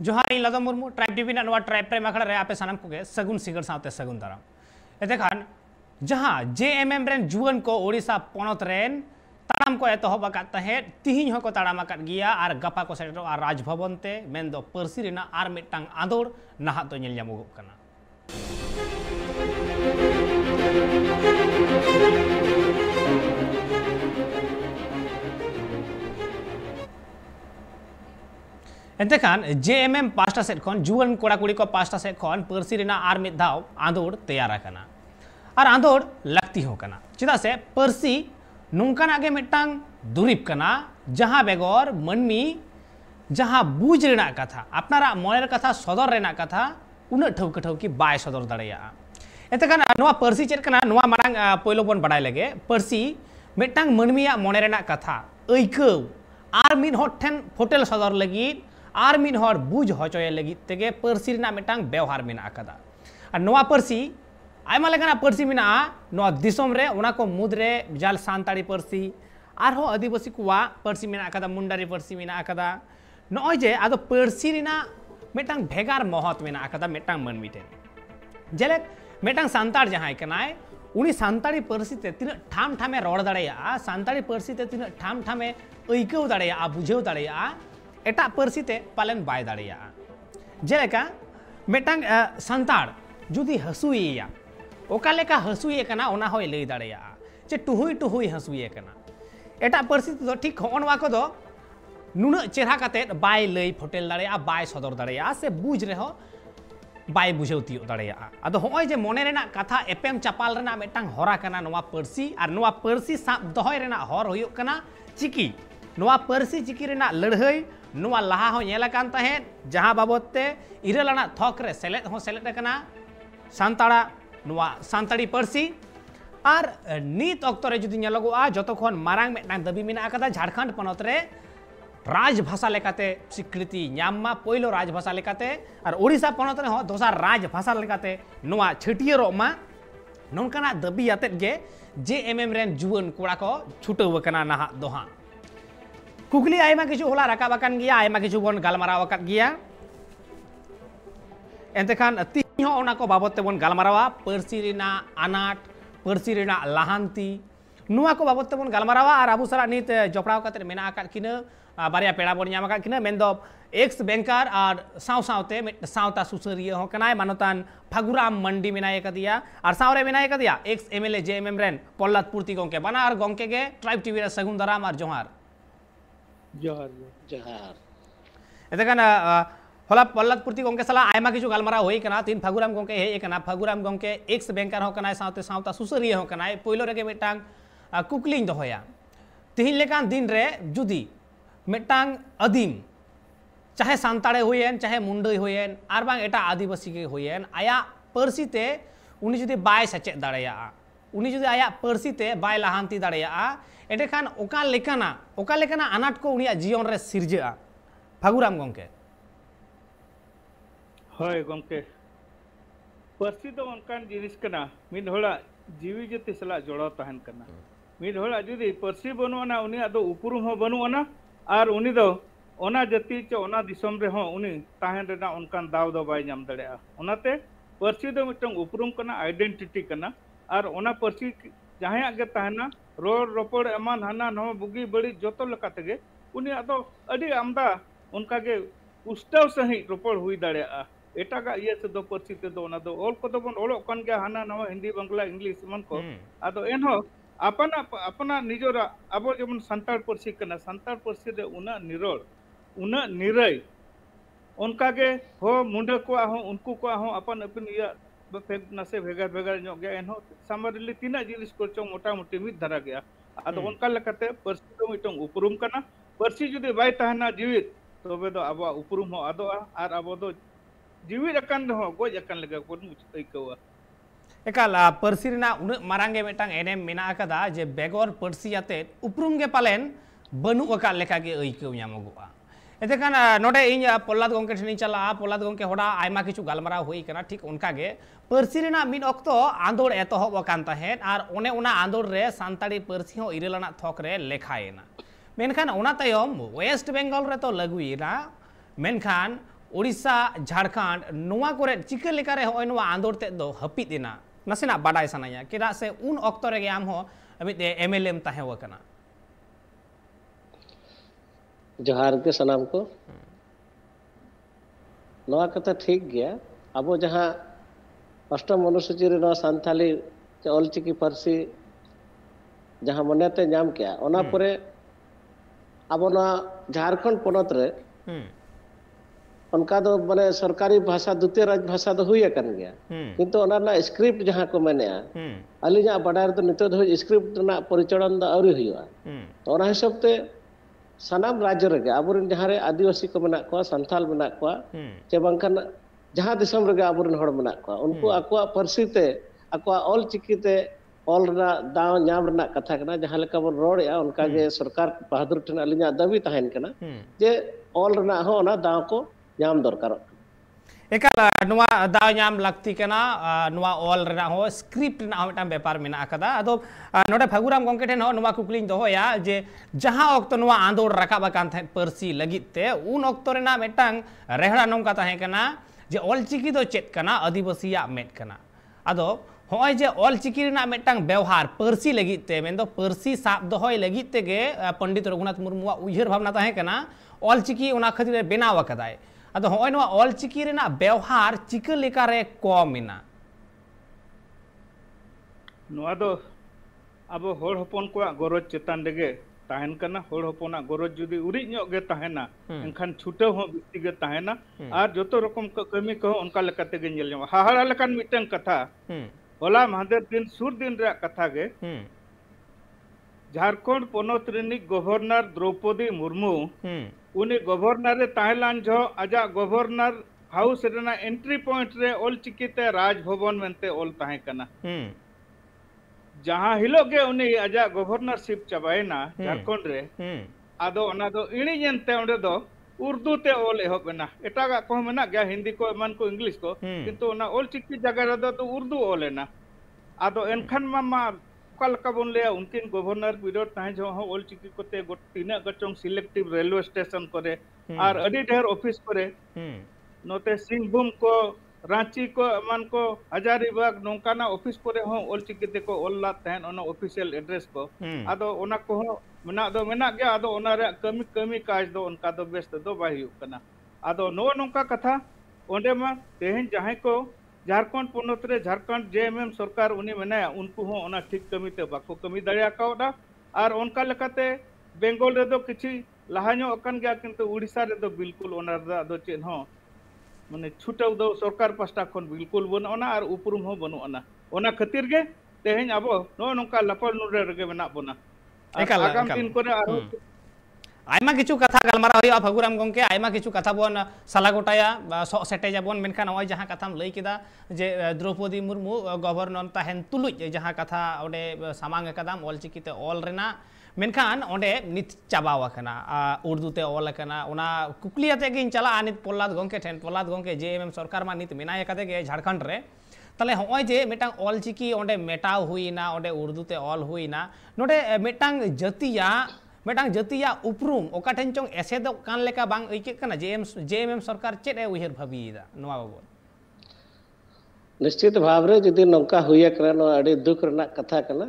जोहार इन Lado Murmu tribe TV ना ट्राइब प्रेम आखड़ा रे आपे सानम को सगुन सिगर सावते सगुन दाराम एतेखान जहां जेएमएम रेन जुआन को ओडिशा पोनत रेन ताड़ाम को एतहब आकाद तहेद तिहिन हको ताड़ाम आकाद गिया आर गपा को सेटरो राजभवन ते मेनदो पर्सी रेना आर मिटटांग आदोड़ नाहा तो नेल ᱧᱟᱢᱚᱜᱚᱜ ᱠᱟᱱᱟ। एंतेखान जेएमएम पास्टा सेट खन जुआन कोड़ा कुड़ी को पास्टा सेट खन पर्सी रेना आर मिद धाव आंदोड़ तैयार आकना और आंदोड़ लगती हो कना चिदा से पर्सी नोंकाना गे मिटटांग दुरीब कना जहां बेगोर मनमी जहां बुझ रेना कथा अपनारा मनेर कथा सदर रेना कथा उन ठौक ठौकी बाय सदर दाड़ेया एतेखान नोआ पर्सी चेद कना नोआ मारांग पयलो बन बाडाय लगे पर्सी मिटटांग मनमिया मने रेना कथा ऐकौ आर मिद हर ठेन फोटेल सदर लगी आर मिद हर बुझ हचोय लगी तेगे पर्सी रेना मिटटांग व्यवहार मेना आकादा और नोआ पर्सी आयमा लेकाना पर्सी मेना नोआ दिसोम रे उना को मुद्रे जाल सानताड़ी पर्सी आरहो आदिवासी कुवा पर्सी मेना आकादा मुंडारी पर्सी मेना आकादा नॉय जे आदो पर्सी रेना मिटटांग भेगार महत मेना आकादा मिटटांग मनमी ठेन जेलेक मिटटांग सानताड़ जहां कनाय उनी सानताड़ी पर्सी ते तिना ठाम ठामे रोड़ दाड़ेया सानताड़ी पर्सी ते तिना ठाम ठामे ऐकौ दाड़ेया बुझेव दाड़ेया एटा पर्सी ते पालन बाय दाड़ेया जेलेका मिटटांग सानताड़ जुदी हसुइया ओका लेका हसुइए कना ओना होय लई दाड़ेया जे टुहुई टुहुई हसुइए कना एटा पर्सी तो ठीक होनवा को दो नुना चेहरा काते बाय लई फोटेल दाड़ेया बाय सदर दाड़ेया से बुझ रेहो बाय बुझेवती दाड़ेया आदो होय जे मने रेना कथा एपेम चापाल रेना मिटटांग हरा कना नोवा पर्सी आर नोवा पर्सी साब दहय रेना हर होयो कना चिकी नोवा पर्सी चिकी रेना लड़हई नोवा लाहा हो नेला कान तहे जहां बाबतते इरेलाना थक रे सेलेद हो सेलेद कना सानताड़ा नोवा सानताड़ी पर्सी और नीत अक्तो रे जुदी नेलगोआ जतखन मारांग मिटटांग दाबी मेना आकादा झारखंड पनत रे राजभाषा लेकाते स्वीकृति ᱧᱟᱢ पहिलो राजभाषा लेकाते और ओडिशा पनत रे हो दोसार राजभाषा लेकाते नोवा छटियरो मा नोनकाना दाबी आतेत गे जेएमएम रेन जुआन कोड़ा को छुटव कना नाहा दोहा कुकली आयमा किछु होला राकाब आकान गिया आयमा किछु बन गालमाराव आकाद गिया एंतेखान तिहि हो ओना को बाबत ते बन गालमारावा पर्सी रेना आनाट पर्सी रेना लाहांती नुआ को बाबत ते बन गालमारावा और आबु सारा नित जपड़ाव काते मेना आकाद किना बारिया पेड़ा बन ᱧᱟᱢ आकाद किना मेनदो एक्स बैंकर और साव सावते सावता सुसरिया हो कनाय मानतान फागुराम मंडी मेनाय कदिया और सावरे मेनाय कदिया एक्स एमएलए जेएमएम रेन पल्लाद पूर्ति गोंके बनार गोंके गे ट्राइब टीवी रे सगुन दाराम और जोहार जोहार जोहार एतेखान होला पल्लाद पूर्ति गोंके सला आयमा किछु गालमारा होई कना तीन फागुराम गोंके हे कना फागुराम गोंके एक्स बैंकर हो कनाय सावते सावता सुसरिया हो कनाय पहिलो रेगे मिटांग कुकलिंग दोहया तिहिन लेकान दिन रे जुदी मिटांग अदीम चाहे सानताड़े होयेन चाहे मुंडई होयेन आर बांग एटा आदिवासी के होयेन आया पर्सी ते उनी जुदी बाय सचेत दाड़ेया उनी जुदी आया पर्सी ते बाय लाहांती दाड़ेया एटेखान ओका लेकाना अनाट को उनिया जीवन रे सिरजा फागुराम गोंके होय गोंके पर्सी तो अनकान जिनिस कना मिद होला जीवी जति सला जोड़ो तहन कना मिद होला जुदी पर्सी बनुआना उनी आदो उपरुम हो बनुआना और उनी दो ओना जति च ओना दिसम रे हो उनी ताहन रेना उनकान दाव दो बाय ᱧᱟᱢ दाड़ेया ओनाते पर्सी दो मिटंग उपरुम कना आइडेंटिटी कना और ओना पर्सी जहां गे ताहना रोड रोपड़ एमान हाना न बुगी बड़ी जतो लकाते गे उनी आदो अडी आमदा उनका गे उस्ताव सही रोपड़ हुई दाड़ेया एटागा ये से दो पर्सी ते दो ओना दो ऑल को दो बन ओलो कन गे हाना न हिंदी बांग्ला इंग्लिश मन को आदो एनहो अपना अपना निजोरा आबो जेमन संताड़ पर्सी कना संताड़ पर्सी रे उना निरोड़ उना निरय उनका के हो मुंडे को हो उनको को हो अपन अपन या नसे भेगा भेगा ᱧᱚᱜ गया एनहो सामरिली तीना जिनिस को चो मोटा मोटी मिद धरा गया आदो उनका लकते पर्सी तो मिटों उपरुम कना पर्सी जुदी बाय तहना जीवित तबे दो आबो उपरुम हो आदोआ और आबो दो जीवित अकन हो गोज अकन लगा को ऐकवा एकाल पर्सी रेना उन मारांगे मिटांग एनेम मेना आकादा जे बेगोर पर्सी आते उपरुम गे पालेन बनु अका लेका गे ऐकौ ᱧᱟᱢᱚᱜᱚᱜᱼᱟ एतेखान नोडे इन पल्लाद गोंके ठेनी चला पल्लाद गोंके होड़ा आयमा किछु गालमारा होई कना ठीक उनका गे पर्सी रेना मिद अक्तो आंदोड़ एतहब अकान तहेन और ओने ओना आंदोड़ रे सानताड़ी पर्सी हो इरेलाना थक रे लेखायना मेनखान ओना तायम वेस्ट बेंगल रे तो लागुयना मेनखान उड़ीसा झारखंड नोआ कोरे चिका लेकारे होय नोआ आंदोड़ ते दो हपित एना नसेना बाडाय सनाया केदा से उन ऑक्तो रेगे आम हो मिद एमएलए ताहे वकना जोहार के सनाम को नोआ कथा ठीक गया अब जहाँ अष्टम अनुसूची रे सान्थाली ऑलचिकी पार्सी जहाँ मन्यता नाम किया ओना परे अब झारखंड पनत रे उनका दो माने सरकारी भाषा द्वितीय राज भाषा दो हुई अकन गया किंतु ओना ना स्क्रिप्ट जहाँ को मैंने अलीजा बडार तो नितो दो स्क्रिप्ट ना परिचालन दा औरी हुआ तो ओना हिसाब ते सनाम राज्य रे आबुरन जहाँ रे आदिवासी को मेना को संथाल मेना को चे बांखन जहाँ दिसम रे आबुरन हड़ मेना को उनको आकुआ पार्सी ते आकुआ ऑल चिकी ते ऑल ना दाव नाम रना कथा कना जहाँ लेका बन रोड़या उनका के सरकार बहादुर ठन अलिया दाबी तहन कना जे ऑल रना हो ना दाव को नाम दरकार एकाल नुआ दाव नाम लगती कना नुआ ऑल रना हो स्क्रिप्ट ना मिटा व्यापार मेना कदा अदो नोडे फगुराम गोंके ठेन हो नुआ कुकलिंग दोहोया जे जहाँ ऑक्तो नुआ आंदोड़ रकाबा कान थे पर्सी लगित ते उन ऑक्तो रेना मिटांग रेहड़ा नोंका तहे कना जे ऑल चिकी दो चेत कना आदिवासीया मेट कना अदो होय जे ऑल चिकी रेना मिटांग व्यवहार पर्सी लगित ते मेन दो पर्सी साब दोहोय लगित ते गे पंडित रघुनाथ मुर्मुआ उयहर भावना तहे कना ऑल चिकी ओना खातिर बेनाव कदाय अदो होय नो ऑल चिकी रेना व्यवहार चिका लेका रे कम इना नोआ दो अब होड़ हपन को गरज चेतान देगे ताहन कना होड़ हपना गरज जुदी उरी ᱧᱚᱜ गे ताहेना एनखान छुटाव हो बिस्ती गे ताहेना आर जतो रकम कमी को उनका लेकाते गे नेल ᱧᱟᱢᱟ हाहाड़ा लेकान मिटन कथा होला महादेव दिन सुर दिन रे कथा गे झारखंड पोनत रिनी गवर्नर द्रौपदी मुर्मू उनी गवर्नर रे ताइलान जो आजा गवर्नर हाउस रेना एंट्री पॉइंट रे ऑल चिकीते राजभवन मेंते ऑल ताहे कना जहाँ हिलो गे उनी आजा गवर्नरशिप चबायना झारखंड रे आदो ओना दो इणी जेनते ओंडे दो उर्दू ते ऑल एहोबेना एटागा को मेना गया हिंदी को एमान को इंग्लिश को किंतु ओना ऑल चिकी जगह रे दो उर्दू ऑलेना आदो एनखान मामा का बन ले उनकिन गवर्नर विरोध ताहे जो हो ऑल चिकी कोते तीना गचों सिलेक्टिव रेलवे स्टेशन करे और अडी ढेर ऑफिस करे नोते सिंहभूम को रांची को मन को हजारीबाग नौकाना ऑफिस करे हो ऑल चिकी ते को ऑल ला तहन ओना ऑफिशियल एड्रेस को आदो ओना को मेना दो मेना गया आदो ओना रे कमी काज दो उनका दो बेस्ट दो बाय हुई कना आदो नो नौका कथा ओंडे मा तेहन जहां को झारखंड पोनत रे झारखंड जेएमएम सरकार उनी मेना उनको हो ओना ठीक कमी ते बाको कमी दड़िया कावडा और उनका लेकाते बेंगल रे दो किछि लहाñो अकन गया किंतु उड़ीसा रे दो बिल्कुल ओना दो चेन हो माने छुटाव दो सरकार पास्टा खन बिल्कुल बन ओना और उपरुम हो बनु ओना खातिर गे तेहन अबो नो नोका लपड़ नुरे रगे मेना बोना आगाम दिन करे आरो आयमा किछु कथा गलमारा होय फगुराम गोंके आयमा किछु कथा बोन साला गोटाया सो सेटे जाबोन मेनखान होय जहां कथाम लई केदा जे द्रौपदी मुर्मू गवर्नर ताहेन तुलुज जहां कथा ओडे सामांग कदाम ऑल चिकीते ऑल रेना मेनखान ओडे नित चाबाव कना उर्दू ते ऑल कना ओना कुकलियाते गिन चला अनित प्रहलाद गोंके ठेन प्रहलाद गोंके जेएमएम सरकार मा नित मेनाय कदे गे झारखंड रे तले होय जे मेटांग ऑल चिकी ओडे मेटाव हुईना ओडे उर्दू ते ऑल हुईना नोडे मेटांग जतिया मेटांग जतिया उपरुम ओका ठेन चोंग एसेद कान लेका बांग अइके कना जेएमएम सरकार चेद ए उहिर भाबीदा नोवा बाबत निश्चित भाव रे जदि नौका हुई करा नो अड़ी दुख रना कथा कना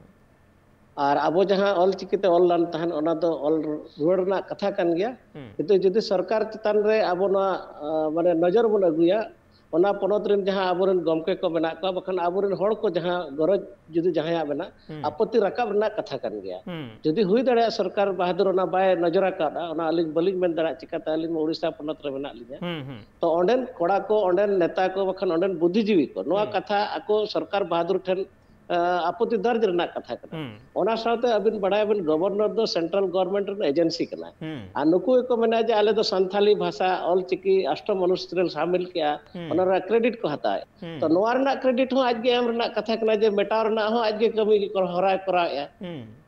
और अब जहाँ ऑल चिकीते ऑल लान तहन ओना दो ऑल रुआड़ रना कथा कान गया किंतु जदि सरकार चितान रे अब ना माने नजर बन अगुया ओना पोनत रेन जहाँ आबोरन गमके को मेना को बखन आबोरन हड़ को जहाँ गरज जदि जहाँ मेना आपत्ति रकाब रना कथा कान गया जदि हुई दड़े सरकार बहादुर ओना बाय नजरा कादा ओना अलिन बलिन मेन दड़ा चिकाते अलिन उड़ीसा पोनत रे मेना लिया तो ओंडेन कोड़ा को ओंडेन नेता को बखन ओंडेन बुद्धिजीवी को नोआ कथा आको सरकार बहादुर ठेन आपत्ति दर्ज रना कथा कना ओना साथे अबिन बड़ाय बिन गवर्नर दो सेंट्रल गवर्नमेंट रे एजेंसी कना आ नुकु को मेना जे आले दो संथाली भाषा ऑल चिकी अष्टम अनुसूची रे शामिल किया ओना रा क्रेडिट को हताय तो नोआ रना क्रेडिट हो आज गे एम रना कथा कना जे मेटाव रना हो आज गे कमी को हराय कराया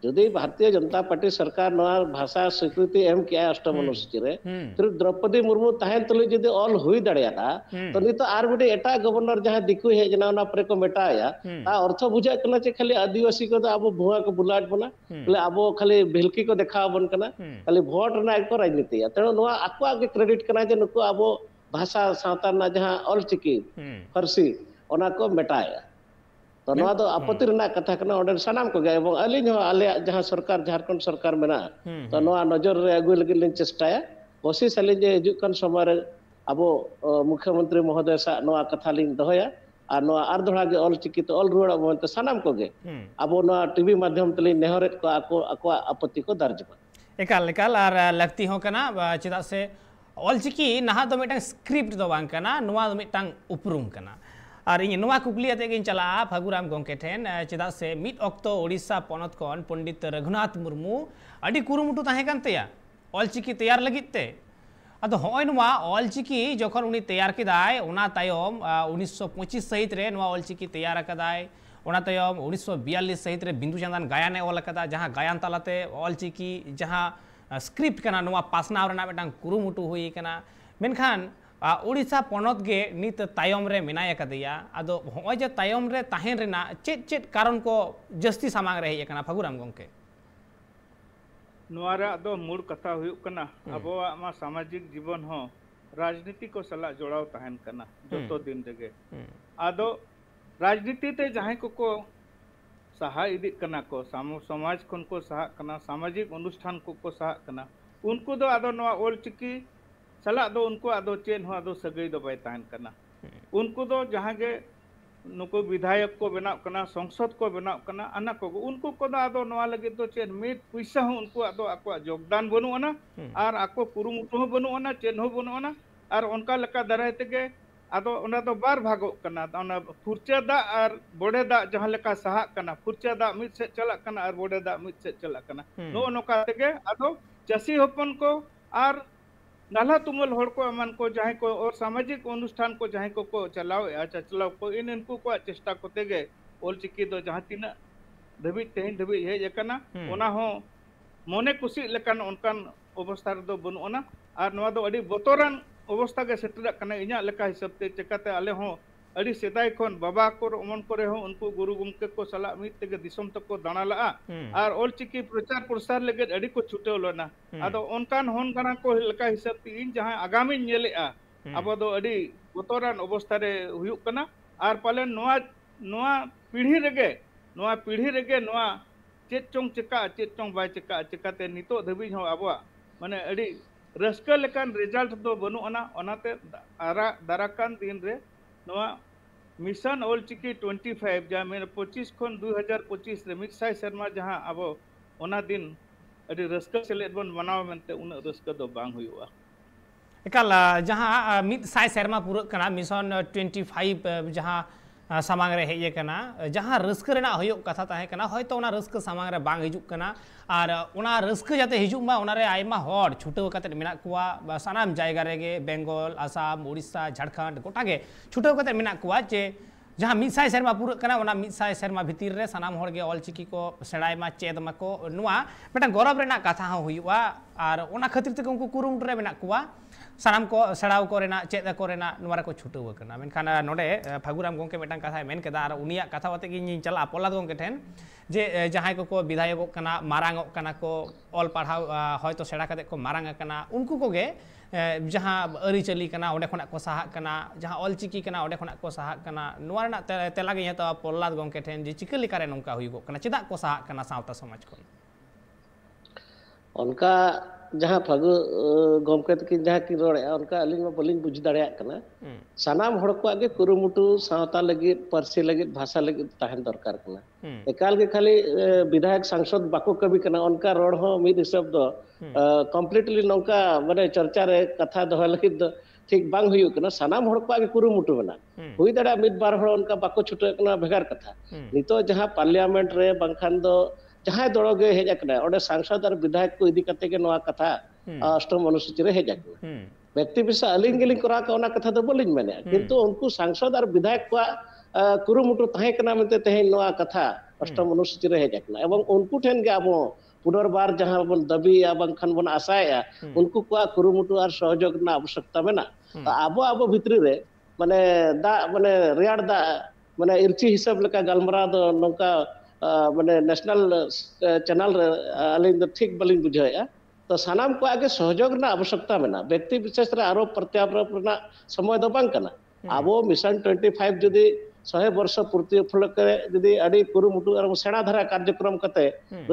जुदी भारतीय जनता पार्टी सरकार नवा भाषा स्वीकृति एम किया अष्टम अनुसूची रे फिर द्रौपदी मुर्मू तहन तुले जुदी ऑल हुई दड़ियाता तो नित आर बिटे एटा गवर्नर जहां दिकु हेजना ओना परे को मेटाया ता अर्थ बुझा कना जे खाली आदिवासी को अब भुआ को बुलाट बना बोले अब खाली भिलकी को देखा बन कना खाली वोट ना एक राजनीति तेणु नवा आको के क्रेडिट कना जे नुको अब भाषा सावता ना जहां ऑल चिकी फरसी ओना को मेटाया तो नवा तो आपत्ति रना कथा कना ओडन सनाम को गए एवं अलिन हो आले जहां सरकार झारखंड सरकार मेना तो नवा नजर रे अगु लगी लिन चेष्टाया कोशिश अलिन जे हिजु कन समय रे अबो मुख्यमंत्री महोदय सा नवा कथा लिन दोया और नवा आर दोड़ा गे ऑल चिकी तो ऑल रुड़ अब तो सनाम को गे अबो नवा टीवी माध्यम तली नेहरेट को आको आपत्ति को दर्ज कर एकाल एकाल और लगती हो कना चिदा से ऑल चिकी नहा दो मिटang स्क्रिप्ट दो बांग कना नवा दो मिटang उपरुम कना और इन नवा कुकली आते गिन चला फागुराम गोंके ठेन चिदा से मिट ऑक्टो ओडिशा पनत कोन पंडित रघुनाथ मुर्मू अडी कुरुमुटु ताहे कान तया ऑल चिकी तैयार लगित ते अदो होय नवा ऑल चिकी जखन उनी तैयार केदाय ओना तायम 1925 सहित रे नवा ऑल चिकी तैयार कदाय ओना तायम 1942 सहित रे बिंदु चंदन गायने ऑल कदा जहां गायन तालाते ऑल चिकी जहां स्क्रिप्ट कना नवा पासनाव रेना मिटang कुरुमुटु हुई कना मेनखान ओडिशा पनत गे नित तायम रे मेनाय कदिया अदो होय जे तायम रे ताहेन रेना चेत चेत कारण को जस्ती सामांग रे हेय कना फागुराम गोंके नोरा दो मूल कथा हुयुक कना अबोआ मा सामाजिक जीवन हो राजनीति को सला जोड़ाव ताहेन कना जोतो दिन जगे आदो राजनीति ते जहां को सहा इदी कना को समाज खन को सहा कना सामाजिक अनुष्ठान को सहा कना उनको दो आदो नवा ओल चिकी सला दो उनको आदो चेन हो आदो सगई दो बाय ताहन कना उनको दो जहां गे नुको विधायक को बनाव कना संसद को बनाव कना अना को उनको को दो आदो नवा लगे तो चेन मिट पैसा हो उनको आदो आको योगदान बनुआना और आको कुरुमुटु हो बनुआना चेन हो बनुआना और उनका लका दराय तेगे आदो ओना दो बार भागो कना ओना फुरचा दा और बोडे दा जहां लका सहा कना फुरचा दा मिट से चला कना और बोडे दा मिट से चला कना नो नोका तेगे आदो चासी होपन को और नाला तुमल होड़ को अमन को जहां को और सामाजिक अनुष्ठान को जहां को चलाओ अच्छा चलाओ को इन इनको को चेष्टा को तेगे ओल चिकी दो जहां तीना धबी तेन धबी हे एकना ओना हो मोने कुसी लेकन उनकान अवस्था दो बनुना और नवा दो अडी बोतरान अवस्था के सेटर कना इना लेका हिसाब ते चकाते आले हो अड़ी सेदाय खन बाबा को अमन करे हो उनको गुरु गुमके को सला मित तेगे दिसम तक को दानाला और ओल चिकी प्रचार प्रसार लगे अड़ी को छुटेव लना आदो उनकान होन कना को लेका हिसाब ते इन जहां आगामी नेलेआ अब दो अड़ी बोतरान अवस्था रे हुयुक कना और पाले नोआ पीढ़ी रेगे नोआ चेत चोंग बाय चका चकाते नितो धबी हो आबवा माने अड़ी रस्का लेकान रिजल्ट दो बनुआना ओनाते दाराकान दिन रे नोआ मिशन ओल चिकी 25 जहां मेरे 25 खन 2025 रे मिक्साय शर्मा जहां अब ओना दिन अड़ी रस्का सेलेट बन बनाव मेनते उन रस्का दो बांग हुआ एकाल जहां मिद साय शर्मा पूरा कना मिशन 25 जहां सामांग रे हेय कना जहां रस्क रेना होयो कथा ताहे कना होयतो ओना रस्क सामांग रे बांग हिजुक कना और ओना रस्क जाते हिजुक मा ओना रे आयमा हॉड छुटेव कते मेना कुआ सानाम जायगा रेगे बेंगल आसाम ओडिशा झारखंड गोटागे छुटेव कते मेना कुआ जे जहां मिसाय शर्मा पूरा कना ओना मिसाय शर्मा भितिर रे सानाम हॉड गे ऑल चिकी को सेडाय मा चेद मा को नुआ मेटा गौरव रेना कथा हो हुयुआ और ओना खातिर ते उनको कुरुमुट रे मेना कुआ सानाम को सेडाव को रेना चेद को रेना नुआ रे को छुटेव कना मेनखान नोडे फागुराम गोंके मेटा कथा मेन केदा और उनिया कथा वाते गिन चला पोला गोंके ठेन जे जहां को विधायक कना मारांग कना को ऑल पढ़ाव होयतो सेडा कते को मारांग कना उनको को गे जहां अरी चली कना ओडे खना को सहा कना जहां ऑल चिकी कना ओडे खना को सहा कना नुआ रेना तेला गे तो पोला गोंके ठेन जे चिका लेका रे नोंका हुइगो कना चेदा को सहा कना सावता समाज को उनका जहां फागु गोमके तक जहां की रोड़े उनका अलिंग में बलिंग बुझ दाड़िया कना सनाम हड़ को आगे कुरुमुटु सावता लगी परसी लगी भाषा लगी ताहन दरकार कना एकाल के खाली विधायक सांसद बाको कभी कना उनका रोड हो मिद हिसाब दो कंप्लीटली नौका माने चर्चा रे कथा दो लगी दो ठीक बांग हुयु कना सनाम हड़ को आगे कुरुमुटु बना हुई दाड़ा मिद बार हड़ उनका बाको छुटे कना भेगार कथा नितो जहां पार्लियामेंट रे बंखान दो जहां दड़ोगे हेजा ओडे सांसद और विधायक को इदी कते के नवा कथा अष्टम अनुसूची रे हेजा व्यक्ति विशेष अलिंग गिलिंग करा का ओना कथा दो बोलिंग मेने किंतु उनको सांसद और विधायक को कुरुमुटु ताहे कना मेते तेहे नवा कथा अष्टम अनुसूची रे हेज आकना एवं उनको ठेन गे अब पुनर्बार जहां बन दबी बांखान बन आशाया उनको को कुरुमुटु और सहयोग ना आवश्यकता मेना अब भितरी रे माने दा माने रेयाड़ दा माने इर्ची हिसाब लेका गलमरा दो नोका माने नेशनल चैनल रे अलिंग द ठीक बलिंग बुझाया तो सानाम को आगे सहयोग ना आवश्यकता मेना व्यक्ति विशेष रे आरोप प्रत्यारोप ना समय दो बांग कना आबो मिशन 25 जदि 100 वर्ष पूर्ति उपलक्ष्य जदि अड़ी कुरुमुटु और सेना धारा कार्यक्रम कते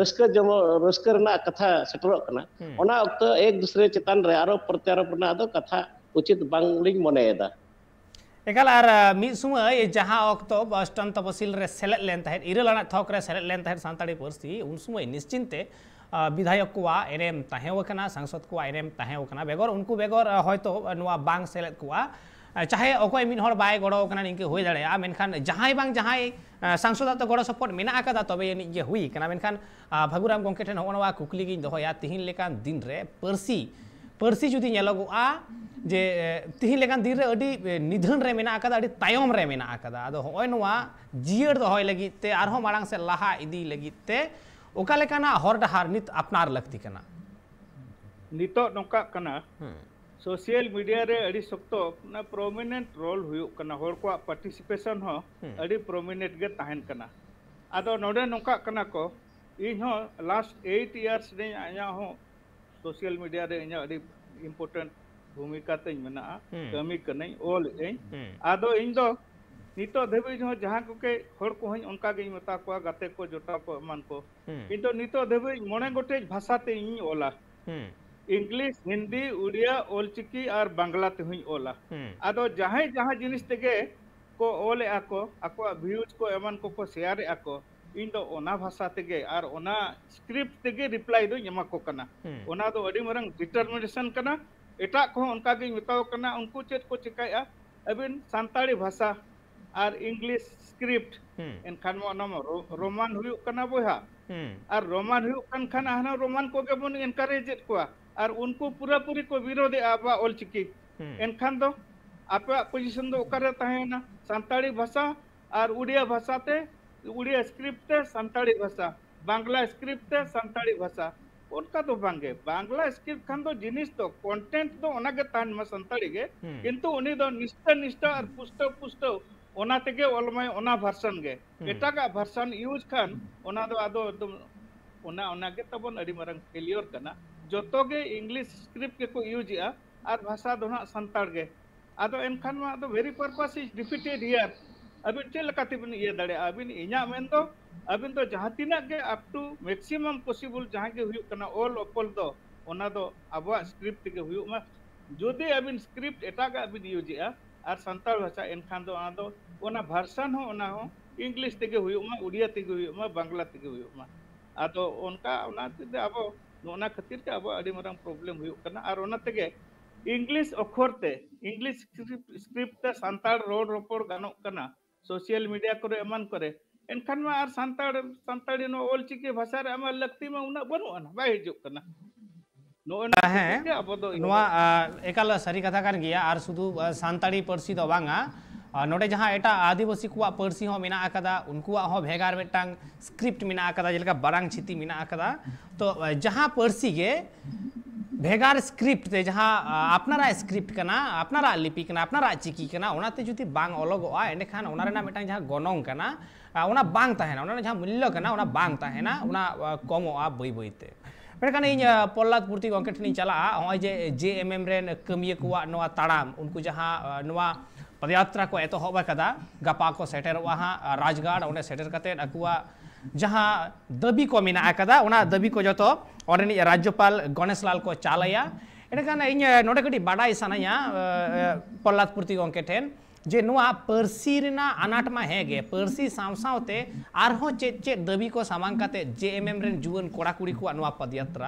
रस्कर ना कथा सेटरो कना ओना वक्त एक दूसरे चितान रे आरोप प्रत्यारोप ना दो कथा उचित बांगलिंग मनेदा एकाल आर मिद समय जहां अक्तो अष्टम तपसिल रे सेलेद लेन तहत इरल आना थक रे सेलेद लेन तहत सानताड़ी पार्सी उन समय निश्चिंते विधायक को एनेम ताहेवकना सांसद को एनेम ताहेवकना बेगर उनको बेगर हयतो नुआ बांग सेलेद को चाहे अकोय मिन हर बाय गड़ो कना निके होय दाड़े मेनखान जहाय बांग जहाय सांसद तो गड़ो सपोर्ट मेना आकादा तबे यानी जे हुई कना मेनखान भगुराम गंके ठेन होनवा कुकली गिन दोहया तिहिन लेकान दिन रे पार्सी जुदी नेलोगोआ जे तिहिन लेकान दिन रे अडी निधन रे मेना आकादा अडी तायम रे मेना आकादा आदो होय नवा जियर दोहय लगी ते आरहो माड़ांग से लाहा इदी लगी ते ओका लेकाना हर डहार नित अपनार लगती कना नितो नोका कना सोशल मीडिया रे अड़ी सख्तो ना प्रोमिनेंट रोल हुयो कना हर को पार्टिसिपेशन हो अड़ी प्रोमिनेंट गे ताहन कना आदो नोडे नोका कना को इन हो लास्ट 8 इयर्स ने आया हो सोशल मीडिया रे इना अड़ी इंपोर्टेंट भूमिका ते मेना कमी कनै ऑल ए आदो इन दो नितो देबे जो जहां को के हर को हई उनका गे मता को गाते को जोटा को मान को किंतु नितो देबे मने गोटे भाषा ते इन ओला इंग्लिश हिंदी उड़िया ओलचिकी और बांग्ला ते हुई ओला आदो जहां जहां जिनिस तेगे को ओले आको आको व्यूज को एमन को शेयर आको इन दो ओना भाषा तेगे और ओना स्क्रिप्ट तेगे रिप्लाई दो यमा को कना ओना दो अडी मरंग डिटरमिनेशन कना एटा को उनका गे मिताओ कना उनको चेत को चिकाया अबिन सांताड़ी भाषा और इंग्लिश स्क्रिप्ट एनखान रोमान हुई कना बोहा और रोमान हुई कन हाना रोमान को के बन एनकरेज को और उनको पूरा पूरी को विरोध आबा ओलचिकी एनखान दो आपा पोजीशन दो ओकरे ताहेना सांताड़ी भाषा और उड़िया भाषा ते उड़िया स्क्रिप्ट ते सांताड़ी भाषा बांग्ला स्क्रिप्ट ते सांताड़ी भाषा उनका तो बांगे बांग्ला स्क्रिप्ट खान दो जिनिस तो कंटेंट दो ओना के तान में सांताड़ी गे किंतु उनी दो निष्ठा और पुष्ट ओना तेगे ओलमय ओना वर्सन गे एटा का वर्सन यूज खान ओना दो आदो ओना के तबन अडी मरंग फेलियर कना जोतो गे इंग्लिश स्क्रिप्ट के को यूज या और भाषा दो ना संताड़ गे आदो एनखान मा दो very purpose is defeated here अबिन चे लकाते बिन ये दड़े अबिन इना मेन दो अबिन तो जहां तिना के अप टू मैक्सिमम पॉसिबल जहां के हुयु कना ऑल ओपल दो ओना दो आबो स्क्रिप्ट के हुयु मा जोदे अबिन स्क्रिप्ट एटा का अबिन यूज या और संताड़ भाषा एनखान दो आदो ओना वर्सन हो ओना हो इंग्लिश तेगे हुयु मा उड़िया तेगे हुयु मा बांग्ला तेगे हुयु मा आदो उनका ओना ते आबो नोना खातिर के अब अड़ी मरंग प्रॉब्लम हुई करना और ओना तेगे इंग्लिश अखर ते इंग्लिश स्क्रिप्ट ते सांताड़ रोड रोपड़ गानो कना सोशल मीडिया करे एमन करे एनखान मा आर सांताड़ी नो ओलचिकी भाषा रे आमा लगती मा उना बनु अना बाय हिजु कना नोना है अब दो नोआ एकाल सारी कथा कान गिया आर सुदु सांताड़ी पार्सी दो बांगा नोडे जहां एटा आदिवासी को पार्सी हो मेना आकादा उनको हो भेगार मेटांग स्क्रिप्ट मेना आकादा जेलका बारांग छिती मेना आकादा तो जहां पार्सी गे भेगार स्क्रिप्ट ते जहां अपनारा स्क्रिप्ट कना अपनारा लिपि कना अपनारा चिकी कना ओनाते जुदी बांग ओलोगोआ एंडे खान ओना रेना मेटांग जहां गोनोंग कना ओना बांग ताहेना ओना जहां मूल्य कना ओना बांग ताहेना ओना कमोआ बई बईते मेरखान इन पल्लाद पूर्ति गंके ठेनी चला होय जे जेएमएम रेन कमिया कुआ नोआ ताड़ाम उनको जहां नोआ पदयात्रा को एतहब कदा गपा को सेटेरवा हां राजगाड़ ओने सेटर कते अकुआ जहां दबी को मेना आकदा ओना दबी को जतो ओरेनी राज्यपाल गणेश लाल को चालया एनखान इन नोडे कटी बाडाई सानाया पल्लाद पूर्ति गंके ठेन जे नुआ पार्सी रेना अनाट मा हेगे पार्सी सावसावते आरहो चे दबी को सामांग काते जेएमएम रेन जुवन कोड़ा कुड़ी को नुआ पदयात्रा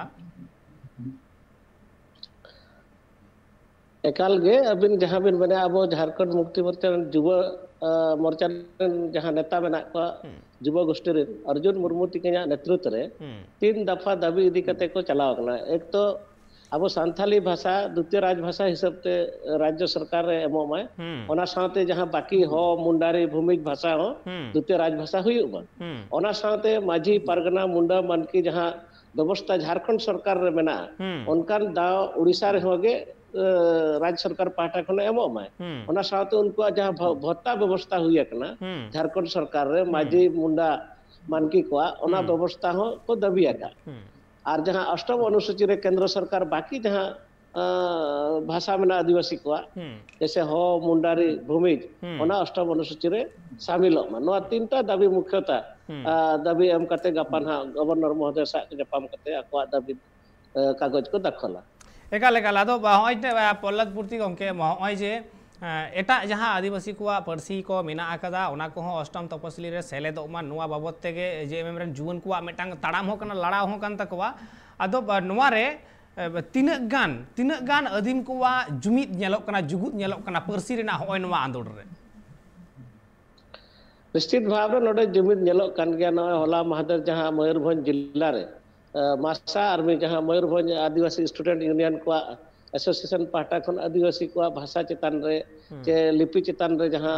एकाल गे अबिन जहां बिन बने अब झारखंड मुक्ति मोर्चा युवा मोर्चा जहां नेता मेना को युवा गोष्ठी रे अर्जुन मुर्मू तिकया नेतृत्व रे 3 दफा दाबी इदी कते को चलाव कना एक तो ᱟᱵᱚ ᱥᱟᱱᱛᱟᱞᱤ ᱵᱷᱟषᱟ ᱫᱩᱛᱤᱭᱚ ᱨᱟᱡᱽᱵᱷᱟषᱟ ᱦᱤᱥᱟᱹᱵ ᱛᱮ ᱨᱟᱡᱽᱡᱚ ᱥᱚᱨᱠᱟᱨ ᱨᱮ ᱮᱢᱚᱜ ᱢᱟᱭ ᱚᱱᱟ ᱥᱟᱶᱛᱮ ᱡᱟᱦᱟᱸ ᱵᱟᱹᱠᱤ ᱦᱚ ᱢᱩᱱᱰᱟᱨᱤ ᱵᱷूᱢᱤᱡ ᱵᱷᱟषᱟ ᱦᱚᱸ ᱫᱩᱛᱤᱭᱚ ᱨᱟᱡᱽᱵᱷᱟषᱟ ᱦᱩᱭᱩᱜ ᱢᱟ ᱚᱱᱟ ᱥᱟᱶᱛᱮ ᱢᱟᱹᱡᱷᱤ ᱯᱟᱨᱜᱟᱱᱟ ᱢᱩᱱᱰᱟ ᱢᱟᱱᱠᱤ ᱡᱟᱦᱟᱸ ᱵᱮᱵᱚᱥᱛᱷᱟ ᱡᱷᱟᱲᱠᱷᱚᱸᱰ ᱥᱚᱨᱠᱟর ᱨᱮ ᱢᱮᱱᱟᱜᱼᱟ ᱚᱱᱠᱟन ᱫᱟᱣ ᱩᱲᱤᱥᱥᱟ ᱨᱮᱦᱚᱸ ᱜᱮ ᱨᱟᱡᱽ ᱥᱚᱨᱠᱟর ᱯᱟᱦᱴᱟ ᱠᱷᱚᱱ ᱮᱢᱚᱜ ᱢᱟᱭ ᱚᱱᱟ ᱥᱟᱶᱛᱮ ᱩᱱᱠᱩᱣᱟᱜ ᱡᱟᱦᱟᱸ ᱵᱷᱚᱛᱛᱟ ᱵᱮᱵᱚᱥᱛᱷᱟ ᱦᱩᱭ ᱟᱠᱟᱱᱟ ᱡᱷᱟᱲᱠᱷᱚᱸᱰ ᱥᱚᱨᱠᱟর ᱨᱮ ᱢᱟᱹᱡᱷᱤ ᱢᱩᱱᱰᱟ ᱢᱟᱱᱠᱤ ᱠᱚᱣᱟᱜ ᱚᱱᱟ ᱵᱮᱵᱚᱥᱛᱷᱟ ᱦᱚᱸ ᱠᱚ ᱫᱟᱹᱵᱤ ᱟᱠᱟᱫ আর যাহা অষ্টম অনুসূচি রে কেন্দ্র সরকার বাকি যাহা ভাষা মেনা আদিবাসী কোয়া जैसे हो मुंडारी भूमिज ओना अष्टम अनुसूची रे शामिल मा नोआ तीनटा दाबी मुख्यता दाबी एम कते गापान हा गवर्नर महोदय सा जपाम कते अकवा दाबी कागज को दाखला एकाल एकाल आदो होय पल्लद पूर्ति गमके होय जे एटा जहाँ आदिवासी को पार्सी को मेना आकदा ओना को अष्टम तपसली रे सेलेदो मा नोआ बाबत तेगे जेएमएम रेन जुवन को मेटांग ताड़ाम हो कना लड़ाव हो कन तकवा आदो नोआ रे तीना गान अधीम को जुमिद नेलोक कना जुगुद नेलोक कना पार्सी रेना होय नोआ आंदोड़ रे निश्चित भाव रे नोडे जुमिद नेलोक कन गया न होला महादर जहाँ मयूरभंज जिला रे मासा आर्मी जहाँ मयूरभंज आदिवासी स्टूडेंट यूनियन को एसोसिएशन पाहटा खन आदिवासी को भाषा चितान रे चे लिपि चितान रे जहाँ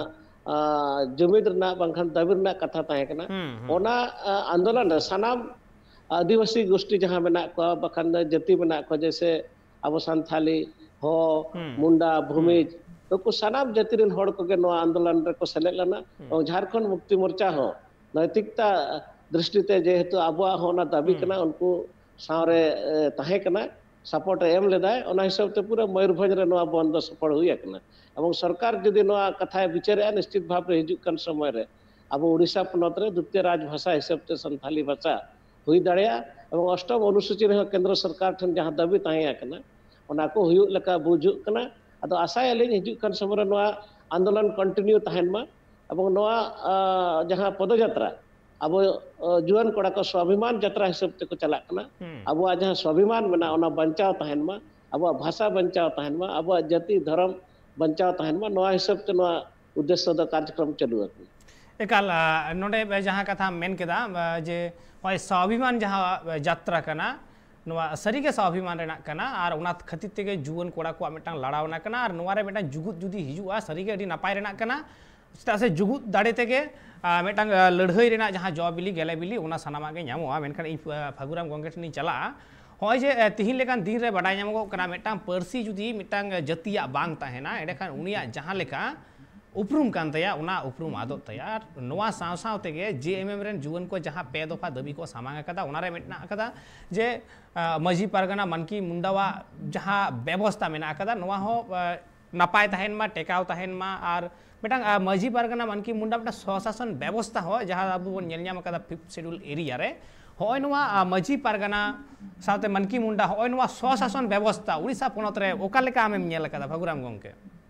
जुमिद ना बंखन दाबी ना कथा ताहे कना ओना आंदोलन रे सनाम आदिवासी गोष्ठी जहाँ मेना को बखन जाति मेना को जैसे अब संथाली हो मुंडा भूमिज तो को सनाम जाति रेन हड़ को के नो आंदोलन रे को सेले लना और झारखंड मुक्ति मोर्चा हो नैतिकता दृष्टिते जेहेतु आबुआ हो ना दाबी कना उनको सारे ताहे कना सपोर्ट एम लेदाय ओना हिसाब ते पूरा मयूरभंज रे नोआ बंद सफल हुई एकना एवं सरकार जदि नोआ कथा विचारे निश्चित भाव रे हिजु कन समय रे अब ओडिशा पनत रे द्वितीय राजभाषा हिसाब ते संथाली भाषा हुई दाड़िया एवं अष्टम अनुसूची रे केंद्र सरकार ठन जहां दाबी ताहे एकना ओना को हुयु लका बुझु कना अदो आशा अलिन हिजु कन समय रे नोआ आंदोलन कंटिन्यू ताहेन मा एवं नोआ जहां पदयात्रा अब जुआन कोड़ा को स्वाभिमान यात्रा हिसाब ते को चला कना अब जहां स्वाभिमान मेना ओना बंचाव तहन मा अब भाषा बंचाव तहन मा अब जाति धर्म बंचाव तहन मा नोआ हिसाब ते नोआ उद्देश्य द कार्यक्रम चलु एकाल नोडे जहां कथा मेन केदा जे होय स्वाभिमान जहां यात्रा कना नोआ सरी के स्वाभिमान रेना कना आर उना खतिर तेगे जुआन कोड़ा को मेटांग लड़ावना कना आर नोआ रे मेटांग जुगुत जुदी हिजुआ सरी के अडी नपाय रेना कना चेदा से जुगुत दाड़े तेगे मेटांग लड़हई रेना जहां जौ बिली गेले बिली उना सनामा गे ᱧᱟᱢᱚᱜᱼᱟ ᱢᱮᱱᱠᱷᱟᱱ ᱤᱧ ᱯᱷᱟᱜᱩᱨᱟᱢ ᱜᱚᱝᱠᱮ ᱴᱷᱮᱱᱤᱧ ᱪᱟᱞᱟᱜᱼᱟ ᱦᱚᱸᱜᱼᱚᱭ ᱡᱮ ᱛᱤᱦᱤᱧ ᱞᱮᱠᱟᱱ ᱫᱤᱱ ᱨᱮ ᱵᱟᱰᱟᱭ ᱧᱟᱢᱚᱜᱚᱜ ᱠᱟᱱᱟ ᱢᱤᱫᱴᱟᱝ ᱯᱟᱹᱨᱥᱤ ᱡᱩᱫᱤ ᱢᱤᱫᱴᱟᱝ ᱡᱟᱹᱛᱤᱭᱟᱜ ᱵᱟᱝ ᱛᱟᱦᱮᱱᱟ ᱮᱸᱰᱮᱠᱷᱟᱱ ᱩᱱᱤᱭᱟᱜ ᱡᱟᱦᱟᱸ ᱞᱮᱠᱟ उपरूम कान तया उना उपरूम आदत तया नोआ साव साव तेगे जेएमएम रेन जुवन को जहां पे दफा दबी को सामांग कदा उनारे मेटना कदा जे मजी परगना मनकी मुंडावा जहां व्यवस्था मेना कदा नोआ हो नपाय तहन मा टेकाव तहन मा आर मेटांग मजी परगना मनकी मुंडा मेटा स्वशासन व्यवस्था हो जहां अब बोन नेल ᱧᱟᱢ कदा 5th शेड्यूल एरिया रे होय नोआ मजी परगना साथे मनकी मुंडा होय नोआ स्वशासन व्यवस्था उड़ीसा पोनत रे ओका लेका आमेम नेल कदा भगुराम गंके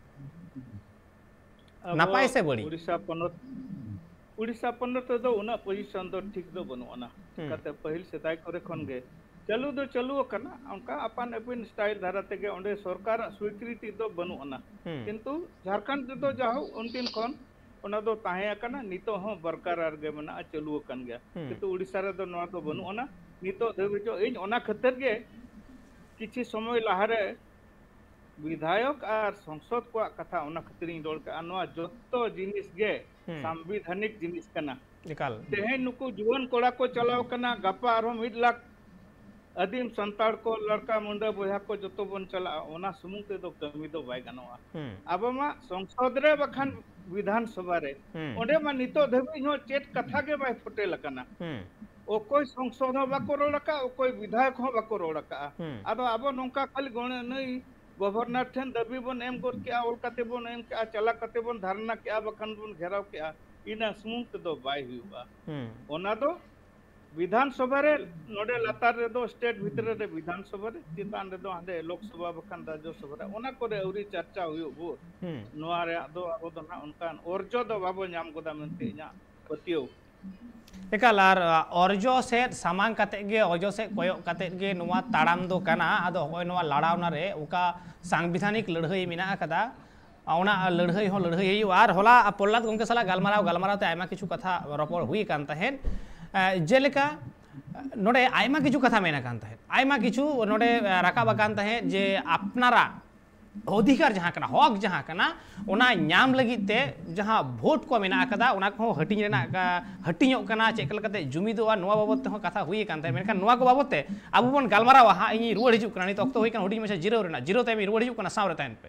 नापाय से बड़ी उड़ीसा पन्नत दो उना पोजीशन दो ठीक दो बनुआना कते पहिल सेताय करे खन गे चलू कना उनका अपन अपन स्टाइल धारा तेगे ओंडे सरकार स्वीकृति दो बनुआना किंतु झारखंड दो जाहो उनकिन खन ओना दो ताहे कना नितो हो बरकरार गे मना चलू कन गया किंतु उड़ीसा रे दो नोआ दो बनुआना नितो देबो इन ओना खतर गे किछि समय लाहारे विधायक और संसद को कथा ओना खतरी रोल का अनवा जत्तो जिनिस गे संवैधानिक जिनिस कना निकाल तेहे नुकु जुवन कोड़ा को चलाव कना गपा आरो 1 लाख आदिम संताड़ को लड़का मुंडा बोया को जत्तो बन चला ओना सुमुंग ते दो कमी दो बाय गनवा अब मा संसद रे बखन विधानसभा रे ओंडे मा नितो धबी हो चेट कथा के बाय फुटे लकना ओ कोई संसद हो बाको रोड़का ओ कोई विधायक हो बाको रोड़का आदो अब नोंका खाली गण नहीं गवर्नर ठेन दबी बन एम कर के ओल कते बन एम के चला कते बन धारणा के बखन बन घेराव के इना सुमुंग दो बाय हुआ ओना दो विधानसभा रे नोडे लतार रे दो स्टेट भीतर रे विधानसभा रे चितान रे दो आंदे लोकसभा बखन राज्यसभा रे ओना करे औरी चर्चा हुयो बो नोआ रे दो अब दो ना उनका ओरजो दो बाबो नाम गोदा मनते इना पतियो एकालार अर्जो से सामांग कते गे अर्जो से कोयो कते गे नोआ ताड़ाम दो कना आदो होय नोआ लड़ावना रे ओका सांविधानिक लड़हई मेना कदा ओना लड़हई हो लड़हई आर होला पोल्लाद गंके साला गालमाराव ते आयमा किछु कथा रपड़ हुई कान तहेन जेलेका नोडे आयमा किछु कथा मेना कान तहे आयमा किछु नोडे राकाब कान तहे जे अपनारा अधिकार जहाँ कना हक जहाँ कना ओना ᱧᱟᱢ लगित ते जहाँ भोट को मेना कदा ओना को हटिंग रेना हटिंगो कना चेक लकते जुमिदोआ नोआ बाबत ते कथा हुई कान तहे मेनखान नोआ को बाबत ते आबो बन गालमारावा हा इन रुवाड़ हिजु कना नित अक्तो हुई कान हुडी मछा जिरो रेना जिरो ते मी रुवाड़ हिजु कना सावरे ताइन पे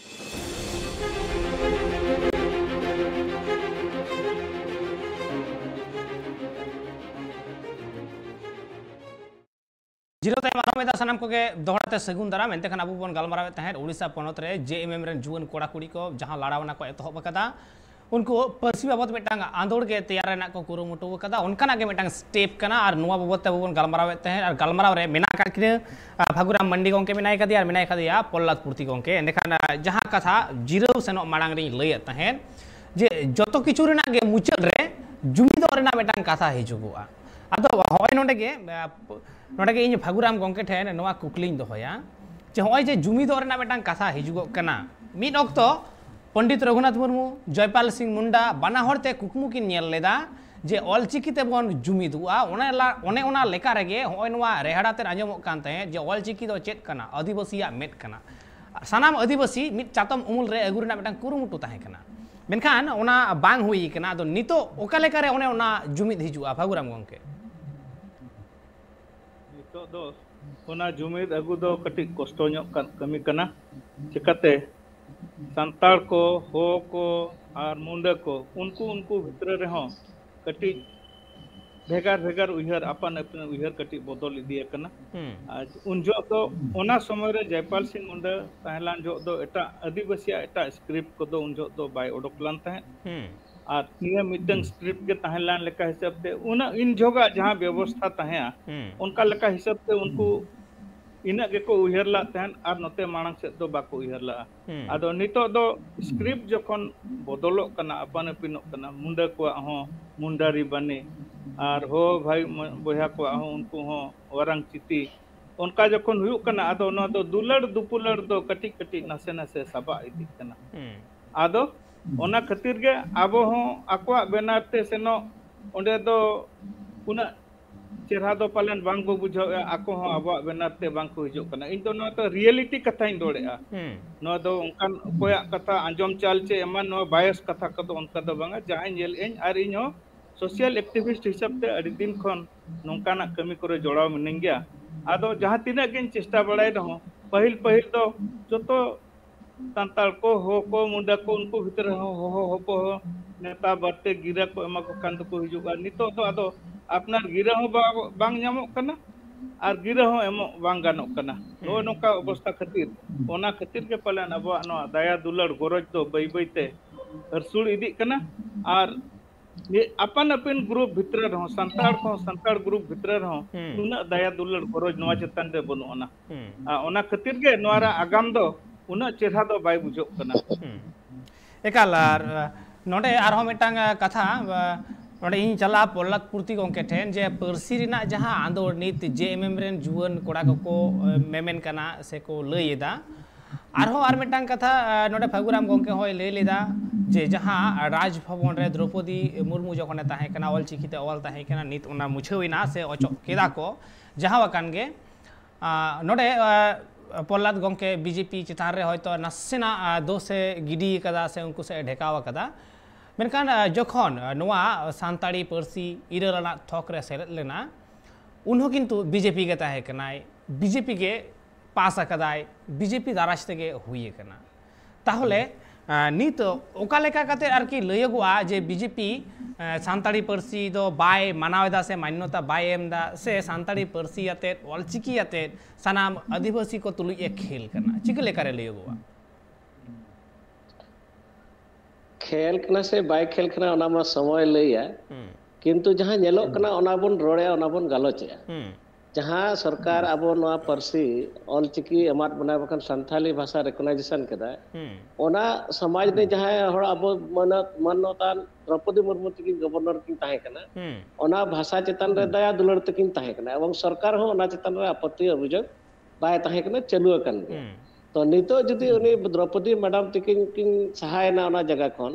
जिरो ताइम आरमेदा सनाम को के दोहराते सगुन दारा मेनते खान आबो बन गालमारावे तहे उड़ीसा पनत रे जेएमएम रेन जुवन कोड़ा कुड़ी को जहां लड़ावना को एतहब कदा उनको पर्सी बाबत मेटांग आंदोड़ के तैयार रेना को कुरुमुटु कदा उनकाना के मेटांग स्टेप कना और नुआ बाबत ते बन गालमारावे तहे और गालमाराव रे मेना का किने भागुराम मंडी गोंके मेनाय कदिया और मेनाय कदिया पल्लाद पूर्ति गोंके एंडेखान जहां कथा जिरो सेनो मांग रे लय तहे जे जतो किछु रेना गे मुचाद रे जुमिदो रेना मेटांग कथा हिजुगुआ आदो होय नोंडे गे नोडे इन भागुराम गंके ठेन नोआ कुकलिंग दोहया जे होय जे जुमिदो रेना मेटांग कथा हिजुगो कना मिद ऑक्तो पंडित रघुनाथ मुर्मू जयपाल सिंह मुंडा बाना हरते कुकमु किन नेल लेदा जे ऑलचिकी ते बन जुमिदुआ ओने ओना लेका रेगे होय नोआ रेहाड़ा ते आंजमो कान तहे जे ऑलचिकी दो चेत कना आदिवासीया मेट कना सानाम आदिवासी मिद चातम उमुल रे अगु रेना मेटांग कुरुमुटु ताहे कना मेनखान ओना बांग हुई कना दो नितो ओका लेका रे ओना जुमिद हिजुआ भागुराम गंके दो ओना जुमिद अगु दो कटी कष्ट कमी कना चिकाते संताल को हो को और मुंडा को उनको भितर रे हो कटी भेगार भेगार उहर अपन अपन उहर कटी बदल इदिया कना आज उन जो तो ओना समय रे जयपाल सिंह मुंडा ताहलान जो दो एटा आदिवासी एटा स्क्रिप्ट को दो उन जो तो बाय ओडोकलान ताहे और निया मिटन स्क्रिप्ट के ताहलान लेका हिसाब से उना इन जोगा जहां व्यवस्था ताहे उनका लेका हिसाब से उनको इना के को उहरला तहन और नते मांग से दो बाको उहरला आदो नितो दो स्क्रिप्ट जखन बदलो कना अपन पिनो कना मुंडा को हो मुंडारी बने और हो भाई बोया को हो उनको हो वरंग चिति उनका जखन हुयु कना आदो न दो दुलड़ दुपुलड़ दो कटी कटी नसे नसे सबा इदी कना आदो ओना खातिर के आबो हो आकोआ बेनाते सेनो ओंडे दो उना चेहरा दो पालन बांग बो बुझो आको हो आबो बेनाते बांग को हिजो कना इन तो न तो रियलिटी कथा इन दोड़ेआ न दो उनकान कोया कथा आंजम चाल चे एमान न बायस कथा कदो उनका दो बांगा जाय नेल एन आर इन हो सोशल एक्टिविस्ट हिसाब ते अडी दिन खन नोंकाना कमी करे जोड़ाव मिनिंग गया आदो जहां तिना किन चेष्टा बड़ाय रहो पहिल दो जतो संताल को हो को मुंडा को उनको भीतर हो नेता बरते गिरा को एमा को कांद को हिजुगा नितो तो आदो अपना गिरा हो बांग ᱧᱟᱢᱚᱜ कना और गिरा हो एमो बांग गानोग कना नो नोका अवस्था खातिर ओना खातिर के पालन अब नो दया दुलड़ गरज तो बई बईते हरसुड़ इदी कना और ये अपन अपन ग्रुप भीतर रहो संताड़ ग्रुप भीतर रहो उना दया दुलड़ गरज नोआ चेतन रे बनु ओना खातिर के नोरा आगाम दो उना चेहरा दो बाय बुझो कना एकाल नोडे आरो मेटांग कथा नोडे इन चला पल्लाद पूर्ति गंके ठेन जे पर्सी रिना जहां आंदोड़ नित जेएमएम रेन जुवन कोड़ा को मेमेन कना से को लयदा आरो आर मेटांग कथा नोडे भागुराम गंके होय लय लेदा जे जहां राज भवन रे द्रौपदी मुर्मू जखने ताहे कना ऑलचिकीते ऑल ताहे कना नित उना मुछेविना से अचो केदा को जहां वकान गे नोडे पल्लाद गंके बीजेपी चितान रे होयतो नसेना दोसे गिडी कदा से उनको से ढेकावा कदा मेनखान जखन नोआ सानताड़ी पर्सी इराना थक रे सेरेद लेना उन्हों किंतु बीजेपी के ताहे कनाय बीजेपी के पास अकदाय बीजेपी दाराज तेगे हुई कना ताहले नित ओका लेका कते आरकी लयगुआ जे बीजेपी सानताड़ी पर्सी दो बाय मानावेदा से मान्यता बाय एमदा से सानताड़ी पर्सी आते ऑलचिकी आते सनाम आदिवासी को तुलु एक खेल करना चिक लेका रे लयगुआ खेल कना से बाय खेल कना ओना मा समय लैया किंतु जहां नेलोक कना ओना बोन रोड़े ओना बोन गालोचया जहां सरकार अबो नोआ पर्सी ऑलचिकी एमात बनाय बखन संथाली भाषा रिकॉग्नाइजेशन केदा ओना समाज ने जहां हर अबो मानवतान द्रौपदी मुर्मू तकिन गवर्नर किन ताहे कना ओना भाषा चेतन रे दया दुलड़ तकिन ताहे कना एवं सरकार हो ओना चेतन रे आपत्ति अभियोग बाय ताहे कना चालू अकन तो नितो जदि उनी द्रौपदी मैडम तकिन किन सहायना ओना जगह खन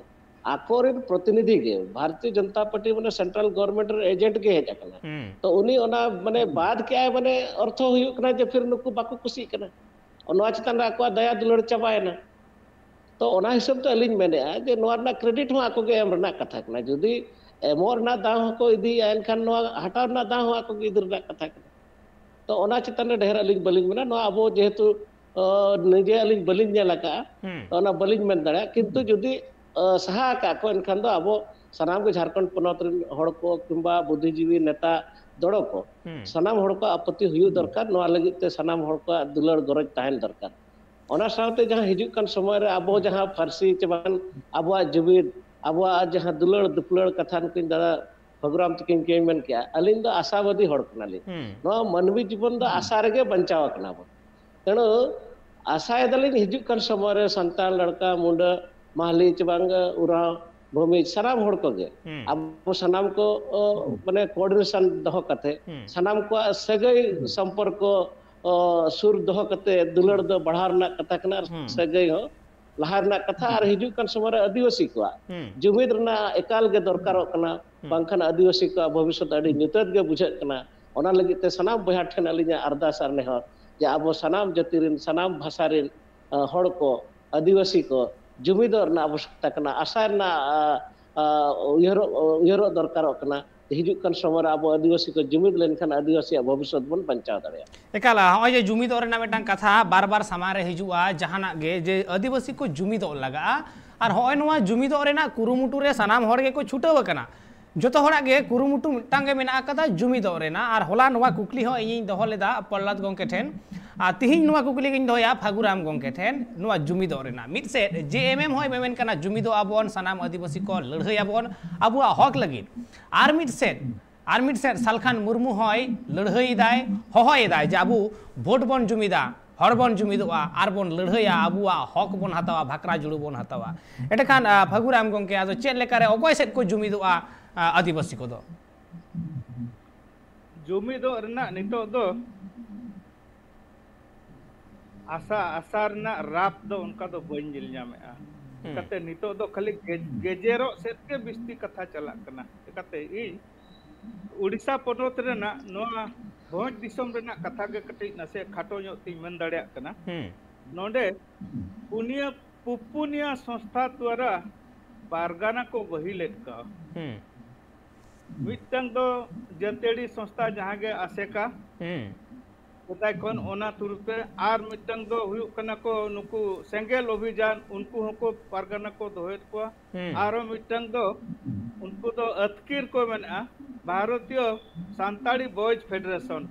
आकोरेन प्रतिनिधि के भारतीय जनता पार्टी माने सेंट्रल गवर्नमेंट एजेंट के हेज अकना तो उनी ओना माने बाद के माने अर्थ हुयु कना जे फिर नुकु बाको कुसी कना ओना चितान रे आको दया दुलड़ चाबायना तो ओना हिसाब तो अलिंग मेने जे नोआ ना क्रेडिट हो आको के एम रना कथा कना जुदी एमोर ना दाव को इदी एनखान नोआ हटाव ना दाव हो आको के इदर ना कथा कना तो ओना चितान रे ढेर अलिंग बलिंग मेना नोआ अबो जेहेतु निजे अलिंग बलिंग नेलाका ओना बलिंग मेन दाड़ा किंतु जुदी सहा का को एनखान दो अब सनाम के झारखंड पनत हड़ को किंबा बुद्धिजीवी नेता दड़ को सनाम हड़ को आपत्ति हुई दरकार नोआ लगित ते सनाम हड़ को दुलड़ गरज ताहन दरकार ओना साथे जहां हिजुक कान समय रे अब जहां फारसी चबान अब जुबिद अब जहां दुलड़ दुपलड़ कथान किन दादा प्रोग्राम तकिन के मेन किया अलिन दो आशावादी हड़ कनाली नोआ मानवी जीवन दो आशा रेगे बंचाव कना बो तेणु आशा दलिन हिजुक कान समय रे संतान लड़का मुंडा माहली चबांग उराव भूमि सनाम हड़ को गे अब सनाम को माने कोऑर्डिनेशन दहो कते सनाम को सगई संपर्क सुर दहो कते दुलड़ दो बढ़ारना कथा कना सगई हो लहारना कथा और हिजुक कान समय आदिवासी को जुमिद रना एकाल गे दरकारो कना बांखान आदिवासी को भविष्य अडी नितत गे बुझे कना ओना लगी ते सनाम बहा ठेन अलिया अरदास आर नेहर जे अब सनाम जाति रिन सनाम भाषा रिन हड़ को आदिवासी को जुमिदर ना आवश्यकता कना आशा ना उयहरो दरकार कना हिजुक कान समय अब आदिवासी को जुमिद लेनखान आदिवासी भविष्य बन बंचाव दाड़े एकाला होय जे जुमिद और ना मेटांग कथा बार बार समारे हिजुआ जहाना गे जे आदिवासी को जुमिद लगा और होय नोआ जुमिद रेना कुरुमुटु रे सनाम हड़ गे को छुटाव कना जो हड़ा गे कुरुमुटु मिटांग गे मेना कदा जुमिद रेना और होला नोआ कुकली हो इᱧ दहो लेदा प्रहलाद गोंके ठेन आ तिहिñ नोआ कुकली गिñ दहोया फागुराम गोंके ठेन नोआ जुमिद रेना मिद से जेएमएम होय मेमेन कना जुमिद आबोन सनाम आदिवासी को लड़हई आबोन अबुआ हक लगिन आर मिद से सालखान मुर्मू होय लड़हई दाय होहय दाय जे अबु भोट बन जुमिदा हर बन जुमिदोआ आर बन लड़हया अबुआ हक बन हतावा भाकरा जुड़ू बन हतावा एटखान फागुराम गोंके आदो चेद लेकारे अकय सेद को जुमिदोआ आदिवासी को दो जुमिदो रना नितो दो आशा आसार ना राप दो उनका दो बन जिल जामेआ कते नितो दो खाली गेजेरो सेट के बिस्ती कथा चला कना कते ई उड़ीसा पनोत रेना नोआ भोज दिसम रेना कथा के कटि नसे खाटो ᱧᱚᱜ ती मन दाड़िया कना नोंडे पुपुनिया संस्था द्वारा पारगाना को बहिलेट का मिटंग दो जतेड़ी संस्था जहां गे आसेका उताय कोन ओना तुरते आर मिटंग दो हुयु कना को नुकु सेंगेल अभियान उनको हको पारगाना को दोहेत को आरो मिटंग दो उनको दो अतकीर को मेना भारतीय सांताड़ी बॉयज फेडरेशन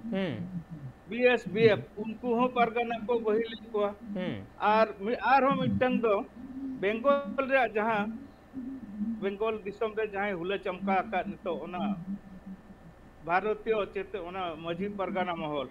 बीएसबीएफ उनको हो पारगाना को बहिलेट को आर हो मिटंग दो बेंगल रे जहां बेंगल दिसम रे जहां हुला चमका का नितो ओना भारतीय चेते ओना मझी परगाना महल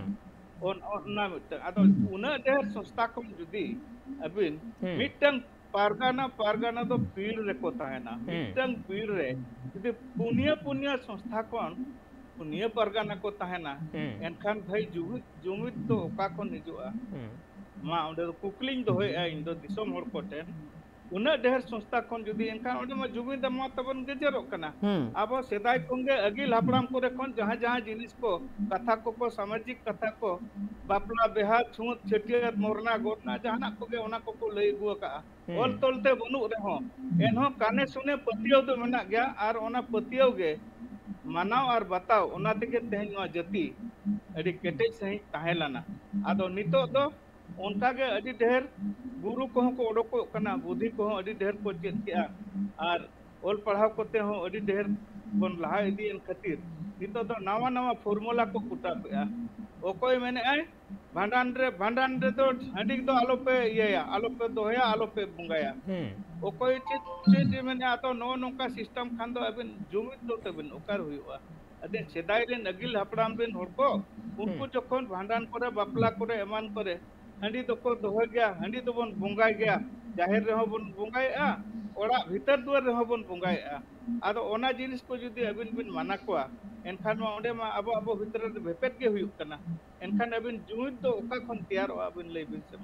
ओना मिटन आदो उना देहर संस्था को जुदी अबिन मिटन पारगाना दो पीड़ रे को ताहेना मिटन पीड़ रे जुदी पुनिया संस्था कोन पुनिया परगाना को ताहेना एनखान भाई जुमिद तो ओका को निजुआ मा ओंडे कुकलिंग दो होय इन दो दिसम हर कोटेन उना ढेर संस्था कोन जुदी एनखान ओंडे मा जुमिद मा तबन गेजरो कना अब सेदाय कोंगे अगिल हापड़ाम कोरे कोन जहां जिनिस को कथा को सामाजिक कथा को बापला बेहा छुत छटियत मोरना गोटना जहाना कोगे ओना को लई गुआ का ओल तोलते बनु रेहो एनहो काने सुने पतियो तो मेना गया आर ओना पतियो गे मानाव और बताओ ओना तेके तेहन नो जति अडी केटे सही ताहेलाना आदो नितो दो उनका के अडी ढेर गुरु को ओडको कना बुद्धि को अडी ढेर को चेत किया और ओल पढ़ाव कोते हो अडी ढेर बन लहा इदी इन खातिर नितो दो नवा फॉर्मूला को कुटा पे ओकोय मैंने आए भांडान रे तो हंडी दो आलो पे ये आलो पे दोया आलो पे बुंगाया ओकोय चेत मैंने आतो नो नोका सिस्टम खान दो अबिन जुमिद दो तबिन ओकार हुआ अदे सेदाय रे नगिल हपड़ाम बिन हर को उनको जखन भांडान करे बापला करे एमान करे हंडी तो को दोह गया हंडी तो बन बुंगाय गया जाहिर रहो बन बुंगाया ओड़ा भीतर दुआर रहो बन बुंगाया आदो ओना जिनिस को जुदी अबिन बिन माना कोआ एनखान मा ओंडे मा अब भीतर भेपेट के हुयु कना एनखान अबिन जुमिद तो ओका खन तैयार अबिन लई बिन से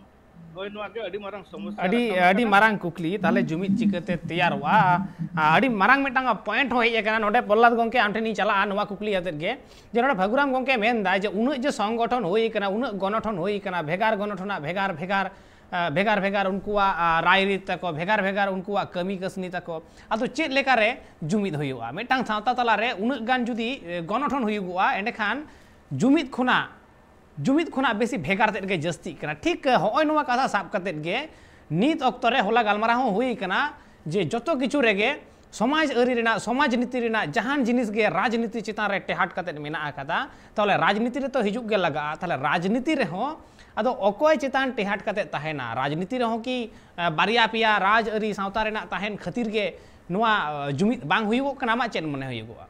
ओय नोआ के अडी मारंग समस्या अडी मारंग कुकली ताले जुमित चिकते तैयारवा अडी मारंग मिटांग पॉइंट हो हेज नोडे प्रहलाद गोंके आमठेनी चला नोआ कुकली आते गे जे नोडे भगुराम गोंके मेनदा जे उन जे संगठन होई कना उन गणठन होई कना भेगार गणठना भेगार भेगार भेगार भेगार उनकुआ रायरीत तको भेगार भेगार उनकुआ कमी कसनी तको आदो चेद लेकारे जुमित होयुआ मिटांग सावता तलारे उन गान जुदी गणठन होयुआ एंडेखान जुमित खुना बेसी भेगार तेद गे जस्ती कना ठीक होय नोवा कथा साब कतेद गे नीत अक्तरे होला गालमारा हो हुई कना जे जतो किछु रेगे समाज अरी रेना समाज नीति रेना जहान जिनिस गे राजनीति चितान रे टेहाट कतेद मेना आकादा तले राजनीति रे तो हिजुग गे लगा तले राजनीति रे हो आदो अकोय चितान टेहाट कतेद ताहेना राजनीति रे हो कि बारिया पिया राज अरी सावता रेना ताहेन खातिर गे नोवा जुमित बांग हुयुगो कना मा चेन मने हुयुगो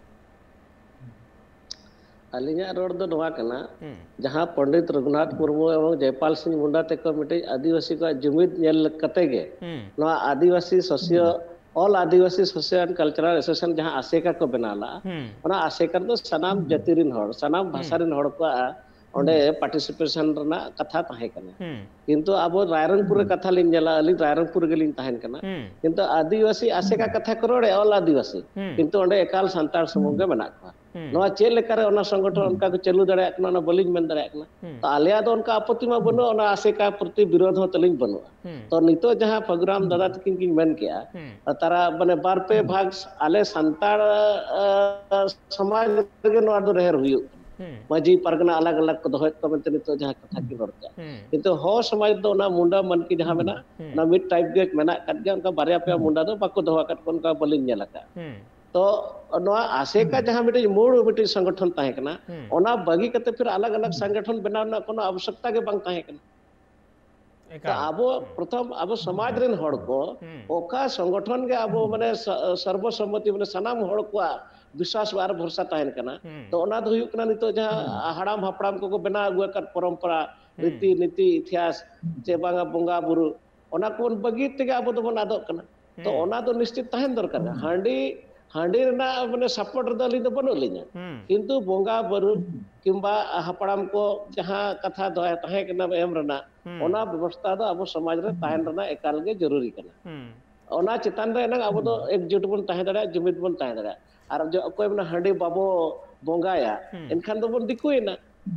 अलिंगा रोड दो नोआ कना जहां पंडित रघुनाथ मुर्मू एवं जयपाल सिंह मुंडा तेको मिटे आदिवासी को जुमित नेल कते गे नोआ Adivasi socio all Adivasi socio and cultural association जहां आसेका को बनाला ओना आसेका दो सनाम जातिरिन हड़ सनाम भाषारिन हड़ को ओंडे पार्टिसिपेशन रना कथा ताहे कना किंतु आबो रायरंगपुर कथा लिन जला अली रायरंगपुर गेलिन ताहेन कना किंतु आदिवासी आसेका कथा करोड़े ऑल आदिवासी किंतु ओंडे एकाल संतार समूह गे बना को नोआ चेल लेकारे ओना संगठन उनका को चालू दाड़ा कना ओना बलिन मेन दाड़ा कना तो आलिया दो उनका आपत्ति मा बनो ओना आसेका प्रति विरोध हो तलिन बनो तो नितो जहां फगुराम दादा तकिन किन मेन किया तारा माने बार पे भाग आले संतार समाज गे नोआ दो रहर हुयु माजी परगना अलग अलग को दोहत को मेनते नितो जहां कथा की रोडका किंतु हो समाज दो ना मुंडा मन की जहां मेना ना मिड टाइप गे मेना कट गे उनका बारिया पे मुंडा दो बाको दोहा कट उनका बलिन नेलका तो नोआ आसेका जहां मिटे मूड मिटे संगठन ताहे कना ओना बगी कते फिर अलग अलग संगठन बनाना कोनो आवश्यकता के बांग ताहे कना तो आबो प्रथम आबो समाज रेन हड़ को ओका संगठन के आबो माने सर्वसम्मति माने सनाम हड़ को विश्वास बार भरोसा ताहेन कना तो ओना दो हुयुक कना नितो जहां हड़ाम हपड़ाम को बना अगुआ कर परंपरा रीति नीति इतिहास जे बांगा बोंगा बुरु ओना को बगी तेगे आबो दो बना दो कना तो ओना दो निश्चित ताहेन दरकार हांडी रेना माने सपोर्ट द अली दो बनो लिnya किंतु बोंगा बुरु किंबा हपड़ाम को जहां कथा दो ताहे कना एम रना ओना व्यवस्था दो आबो समाज रे ताहेन रना एकाल गे जरूरी कना ओना चितान रे ना आबो दो एकजुट बन ताहे दड़ा जुमित बन ताहे दड़ा और जो कोई मना हांडी बाबो बोंगाया इनखान दो बन दिकुएना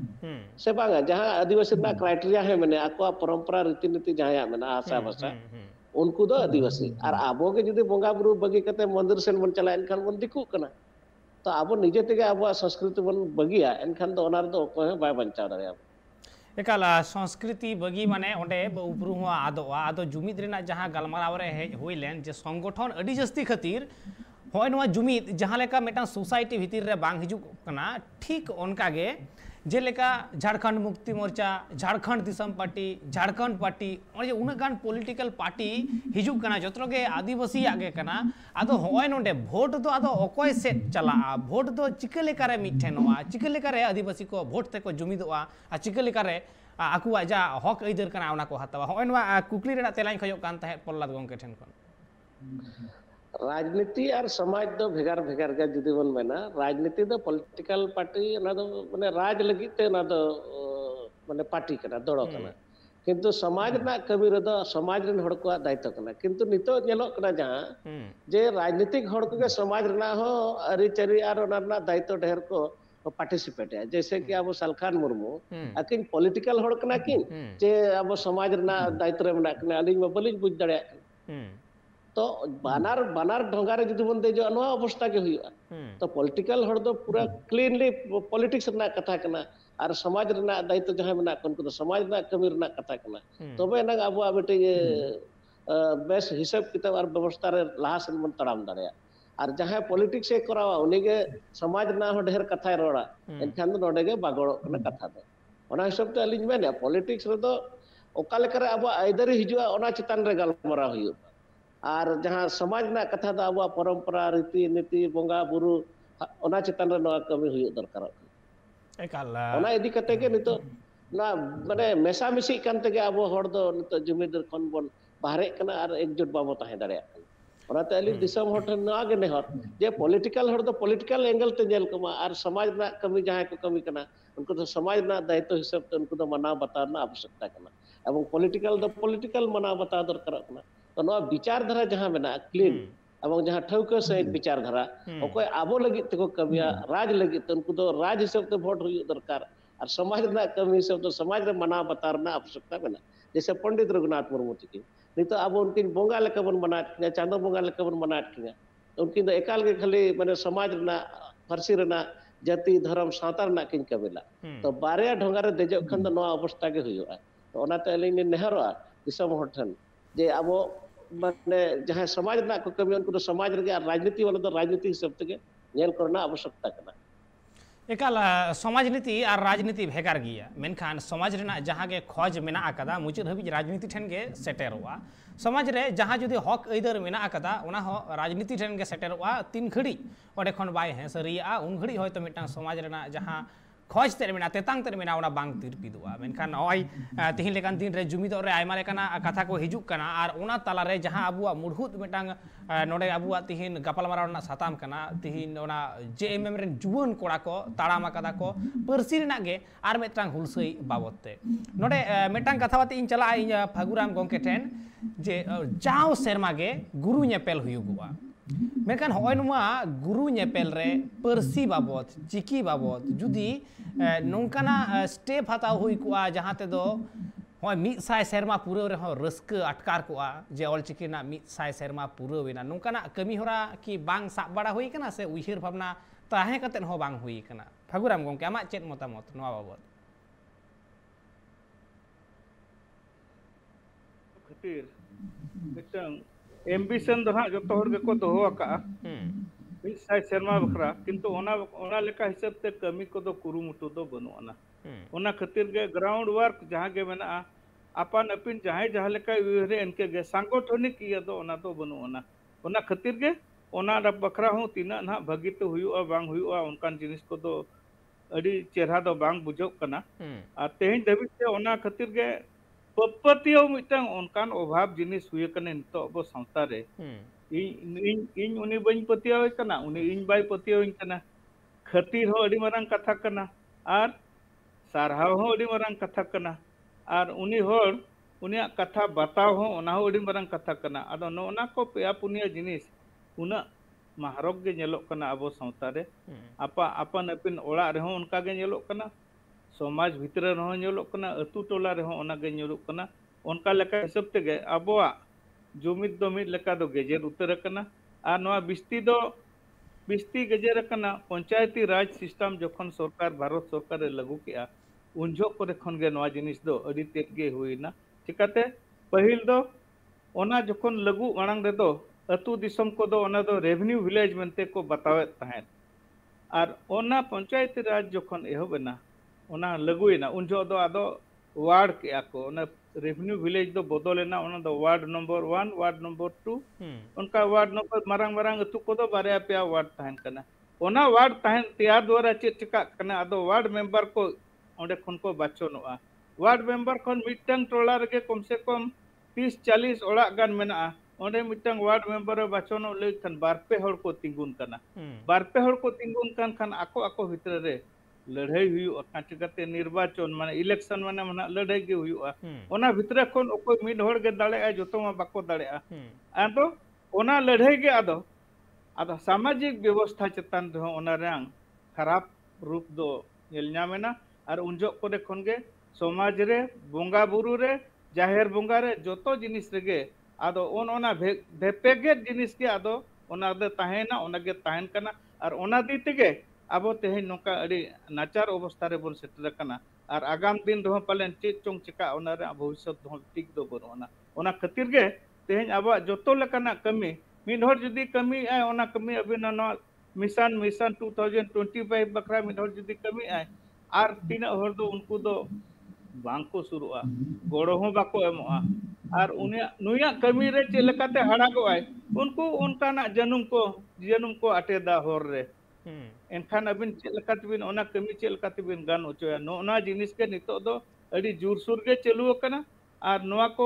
से बांगा जहां आदिवासी ना क्राइटेरिया है माने आको परंपरा रीति नीति जहां मेना आशा भाषा उनको दो आदिवासी और आबो के जदि बोंगा बुरु बगी कते मंदिर सेन बन चला इनखान बन दिकु कना तो आबो निजे तेगे आबो संस्कृति बन बगिया इनखान दो ओनार दो कोय बाय बंचाव दारे एकाल संस्कृति बगी माने ओंडे उपरू हो आदो जुमित रेना जहां गलमाराव रे हेज होइलेन जे संगठन अडी जस्ती खातिर होय नोआ जुमित जहां लेका मेटा सोसाइटी भीतर रे बांग हिजु कना ठीक ओनका गे जेलेका झारखंड मुक्ति मोर्चा झारखंड दिसम पार्टी झारखंड पार्टी और जे उना गान पॉलिटिकल पार्टी हिजु कना जतरोगे आदिवासी आगे कना आदो होय नोंडे वोट दो आदो ओकोय से चला वोट दो चिकले करे मिठेनोआ चिकले करे आदिवासी को वोट ते को जुमिदोआ आ चिकले करे आकुआ जा हक ऐदर कना ओना को हतावा होय नोआ कुकली रेना तेलाइन खयो कान ताहे प्रहलाद गोंके ठेन कोन राजनीति और समाज दो भेगार भेगार के जुदी बन मेना राजनीति दो पॉलिटिकल पार्टी ना दो माने राज लगी ते ना दो माने पार्टी कना दड़ो कना किंतु समाज ना कमी रे दो समाज रेन हड़ को दायित्व कना किंतु नितो नेलो कना जहां जे राजनीतिक हड़ को समाज रेना हो अरिचरी और ओना ना दायित्व ढेर को पार्टिसिपेट है जैसे कि अब सलखान मुर्मू अकिन पॉलिटिकल हड़ कना किन जे अब समाज रेना दायित्व रे मेना कना अलिंग में बलिंग बुझ दड़े तो बानार ढोंगारे जुदी बन दे जो अनवा अवस्था के हुआ तो पॉलिटिकल हड़ दो पूरा क्लीनली पॉलिटिक्स रना कथा कना और समाज रना दायित्व जहां मेना उनको तो समाज ना कमी रना कथा कना तबे ना अब बेटे बेस हिसाब किताब और व्यवस्था रे लाहा सेन मन तड़ाम दाड़े और जहां पॉलिटिक्स से करावा उनीगे समाज ना हो ढेर कथा रोड़ा एनखान दो नोडे गे बागड़ो कना कथा दो ओना हिसाब ते अलिंग मेने पॉलिटिक्स रे दो ओका लेकर अब आइदरी हिजुआ ओना चितान रे गलमरा हुई और जहां समाज ना कथा दा अब परंपरा रीति नीति बोंगा बुरु ओना चितान रे नोआ कमी हुई दरकार एकाल ओना इदी कते के नितो ना माने मेसा मिसी कानते के अब हड़ दो नितो जुमिदर खन बन बाहरे कना और एकजुट बाबो ताहे दाड़े ओनाते अली दिसम हड़ ना गे नेहर जे पॉलिटिकल हड़ दो पॉलिटिकल एंगल ते जेल कमा और समाज ना कमी जहां को कमी कना उनको तो समाज ना दायित्व हिसाब ते उनको तो मना बताना आवश्यकता कना एवं पॉलिटिकल माना बता दरकार तो नवा विचार धारा जहां मेना क्लीन एवं जहां ठौका सहित विचार धारा ओकोय आबो लगी तेको कमिया राज लगी तो उनको तो राज हिसाब से वोट हुई दरकार और समाज ना कमी हिसाब तो समाज रे माना बता रना आवश्यकता मेना जैसे पंडित रघुनाथ मुर्मू तक नित अब उनकी बोंगा लेका बन बना चांदो बोंगा लेका बन बना उनकी तो एकाल के खाली माने समाज रना फारसी रना जाति धर्म सावता रना किन कबिला तो बारे ढोंगा रे देजो खन नो अवस्था के हुआ तो ओनाते अलिन नेहरोआ दिसम हर ठन जे अब माने जहां समाज रना को कमी उनको तो समाज रे राजनीति वाला तो राजनीति हिसाब से नेल करना आवश्यकता करना एकाल समाज नीति और राजनीति भेगार गया मेनखान समाज रेना जहाँ के खोज मेना आकदा मुचाद हाबी राजनीति ठेन के सेटेरोआ समाज रे जहाँ जुदी हक आइदार मेना आकदा ओना हो राजनीति ठेन के सेटेरोआ तीन घड़ी ओडे खन बाय हे सरिया उन घड़ी होयतो मिटांग समाज रेना जहाँ खोज ते मेना तेतांग ते मेना ओना बांग तिरपिदुआ मेनखान ओय तिहिन लेकान दिन रे जुमिदो रे आयमा लेकाना कथा को हिजुक कना और ओना तला रे जहाँ अबुआ मुढ़हुत मिटांग नोडे अबुआ तिहिन गपालमाराव ना साताम कना तिहिन ओना जेएमएम रेन जुवन कोड़ा को ताड़ाम आकदा को परसी रेना गे आर मिटांग हुलसई बाबतते नोडे मिटांग कथा बाती इन चला इन फागुराम गोंके ठेन जे जाव सेरमा गे गुरु नेपेल हुयुगुआ मेनखान होय नुआ गुरु नेपेल रे परसी बाबत चिकी बाबत जुदी नोंकाना स्टेप हताव हुई कुआ जहाँ ते दो होय 100 सेरमा पूरा रे हो रस्क अटकार कुआ जे ऑलचिकी ना 100 सेरमा पूरा वेना नोंकाना कमी होरा कि बांग साब बड़ा हुई कना से उहिर भावना ताहे कतेन हो बांग हुई कना फागुराम गोंके आमा चेत मतामत नोआ बाबत खातिर मिटang एम्बिशन दो हाँ जो हर गेको दोहो आका 100 सेरमा बखरा किंतु ओना लेका हिसाब ते कमी को दो कुरुमुटु दो बनुआना ओना खातिर गे ग्राउंड वर्क जहां गे मेना अपन अपिन जहां लेका रे इनके गे सांगठनिक इया दो ओना तो बनुआना ओना खातिर गे ओना बखरा हूं तीना ना भागी तो हुयुआ बांग हुयुआ उनकान जिनिस को दो अड़ी चेहरा दो बांग बुझो कना आ तेहिन दबित ते ओना खातिर गे पपतियो मिटang onkan obhab jinis huye kane nito abo samta re इन उनी बन पतियाव कना उनी इन बाय पतियाव कना खतीर हो अड़ी मरंग कथा कना आर सारहाव हो अड़ी मरंग कथा कना आर उनी होर उनिया कथा बताव हो ओना हो अड़ी मरंग कथा कना आदो नोना को पेया पुनिया जिनिस उना महारोग गे नेलोक कना अबो सावता रे आपा अपन अपिन ओड़ा रे हो उनका गे नेलोक कना समाज भितर रहो नेलोक कना अतु टोला रे हो ओना गे नेलोक कना उनका लेका हिसाब ते गे अबोआ जुमिद दो मिद लेका दो गेजेर उतर कना आ नवा बिस्ती गेजेर कना पंचायती राज सिस्टम जखन सरकार भारत सरकार लागू किया उनजो करे खन गे नवा जिनिस दो अडी तेत गे हुईना चिकाते पहिल दो ओना जखन लागू मांग रे दो अतु दिसम को दो ओना दो रेवेन्यू विलेज मनते को बतावे तहेन आर ओना पंचायती राज जखन एहोबेना ओना लागूइना उनजो दो आदो वार्ड किया को ओना रेवेन्यू विलेज दो बदलेना ओना दो वार्ड नंबर 1 वार्ड नंबर 2 उनका वार्ड नंबर मारंग मारंग अतु को दो बारे पे वार्ड तहन कना ओना वार्ड तहन तैयार द्वारा चे चिका कना आदो वार्ड मेंबर को ओंडे खन को बाचोनोआ वार्ड मेंबर खन मिटंग टोला रे कम से कम 30 40 ओड़ा गान मेना ओंडे मिटंग वार्ड मेंबर बाचोनो ले खन बारपे हर को तिंगुन कना बारपे हर को तिंगुन खन आको भितर रे लड़ाई हुआ चिकाते निर्वाचन माने इलेक्शन माने मना लड़ाई गे हुआ ओना भितर खन ओको मिड होड़ गे दाड़े आ जतो मा बाको दाड़े आदो ओना लड़ाई गे आदो सामाजिक व्यवस्था चेतन दो ओना रंग खराब रूप दो नेलनामेना और उनजो कोरे खन गे समाज रे बोंगा बुरु रे जाहेर बोंगा रे जतो जिनिस रेगे आदो ओना भेपेगे जिनिस के आदो ओना दे ताहेना ओना गे ताहेन कना और ओना दी तेगे अब तेहन नौका अड़ी नाचार अवस्था रे बन सेटर कना और आगाम दिन रह पालेन चेक चोंग चिका ओना रे भविष्य दो ठीक दो बरोना ओना खातिर गे तेहन अब जतो लकना कमी मिन हर जदी कमी आय ओना कमी अबिन न मिशन 2025 बकरा मिन हर जदी कमी आय आर तीना हर दो उनको दो बांको शुरुआ गोड़ो हो बाको एमोआ और उनिया नुया कमी रे चे लकाते हड़ागो आय उनको उनका जनुम को अटेदा होर रे एनखान अबिन चेलकातबिन ओना कमी चेलकातबिन गान ओचोया नोना जिनिस के नितो दो अड़ी जोरसोर गे चलु कना और नोआ को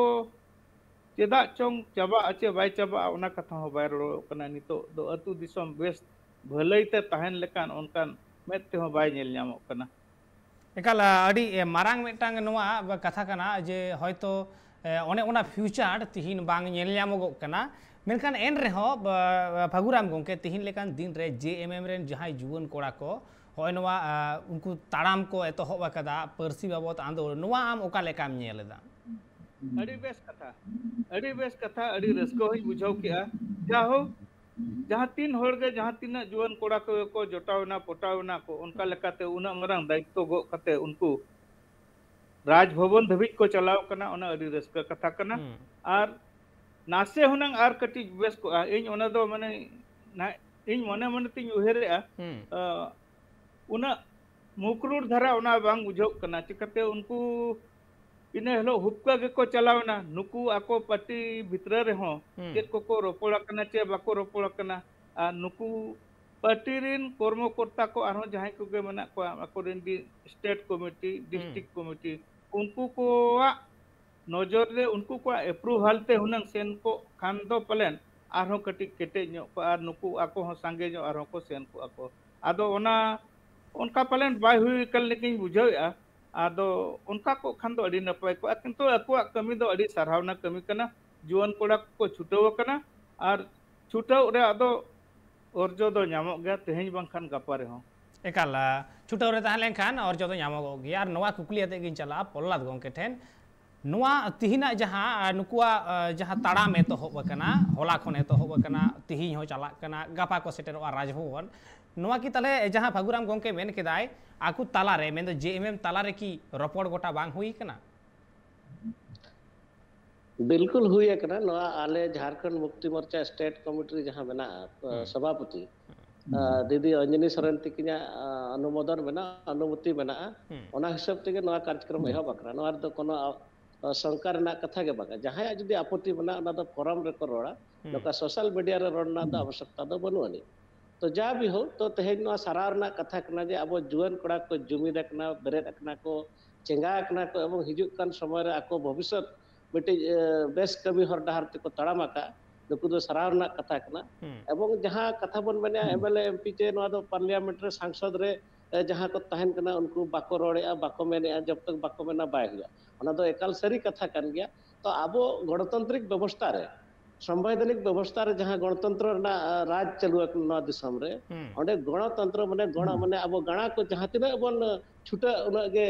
चेदा चोंग चाबा अचे बाय चाबा ओना कथा हो बाय रो कना नितो दो अतु दिसम बेस भलैते तहन लेकान ओनकान मेते हो बाय नेल न्यामो कना एकाल अड़ी मारांग मिटांग नोआ कथा कना जे हयतो ओने ओना फ्यूचर तिहिन बांग नेल ᱧᱟᱢᱚᱜᱚᱜ ᱠᱟᱱᱟ मेनखान एन रेहो फागुराम गोंके तिहिन लेकान दिन रे जेएमएम रेन जहां जुवन कोड़ा को होय नोआ उनको ताड़ाम को एतोहब अकदा पर्सी बाबत आंदोल नोआ आम ओका लेकाम नेलेदा अड़ी बेस कथा अड़ी रस्को होई बुझाव किया जाहो जहां तीन होड़गे जहां तीन जुवन कोड़ा को जोटावना पोटावना को उनका लेकाते उना मरंग दायित्व गो कते उनको राजभवन धबिज को चलाव कना ओना अड़ी रस्का कथा कना और नासे हुनंग आर कटी बेस को इन ओना दो माने इन मने मने तिन उहेरेआ उना मुकरुर धरा ओना बांग बुझाव कना चिकते उनको इने हेलो हुपका के को चलावना नुकु आको पार्टी भितर रे हो चेक को रोपड़ा कना चे बाको रोपड़ा कना आ नुकु पार्टी रिन कर्मकर्ता को आरो जहां को के मना को आको रिन the state committee district committee उनको को नजर रे उनको को अप्रूवल ते हुनंग सेन को खान दो प्लान आरो कटी केटे नो को आर नुकु आको हो संगे जो आरो को सेन को आको आदो ओना उनका प्लान बाय हुई कल लेकिन बुझाया आदो उनका को खान दो अड़ी नपाय को किंतु अको कमी दो अड़ी सराहना कमी कना जुवन कोड़ा को छुटाव कना और छुटाव रे आदो अर्जो दो ᱧᱟᱢᱚᱜ गया तेहेज बांखान गपा रे हो एकाल छुटाव रे ताहलेन खान अर्जो दो ᱧᱟᱢᱚᱜᱚᱜ गया और नोआ कुकली आते गिन चला पल्लाद गोंके ठेन नोआ तिहिना जहां नुकुआ जहां ताड़ाम एतोहब कना होला खन एतोहब कना तिहिन हो चला कना गपा को सेटेरवा राजभवन नोआ की तले जहां फागुराम गोंके मेन केदाय आकु ताला रे मेन जेएमएम ताला रे की रपड़ गोटा बांग हुई कना बिल्कुल हुई कना नोआ आले झारखंड मुक्ति मोर्चा स्टेट कमिटी जहां बना सभापति दीदी अंजनी सरन तिकिना अनुमोदन बना अनुमति बना ओना हिसाब ते नोआ कार्यक्रम एहब बकरा नोआ दो कोनो शंकर ना कथा के बागा जहां जुदी आपत्ति बना ना दो फोरम रे को रोड़ा नोका सोशल मीडिया रे रोडना दो आवश्यकता दो बनुआनी तो जा भी हो तो तेज सारा कथा करना जे अब जुआन कड़ा को जुमिद बेरेद को चेंगा को एवं हिजुकान समय आको भविष्य मिट्टी बेस कमी हर डहार को तड़ाम नुकु दो सारा कथा करना एवं जहां कथा बन मेने एमएलए एमपी चे पार्लियामेंट रे सांसद रे जहां को तहन करना उनको बाको रोड़े बाको मेने जब तक बाको मेना बाय हुआ ओना दो एकाल सरी कथा कर गया तो अब गणतांत्रिक व्यवस्था रे संवैधानिक व्यवस्था रे जहां गणतंत्र राज चलुआ दिसम रे ओंडे गणतंत्र माने गण माने अब गणा को जहां तिना बन छुटा उनगे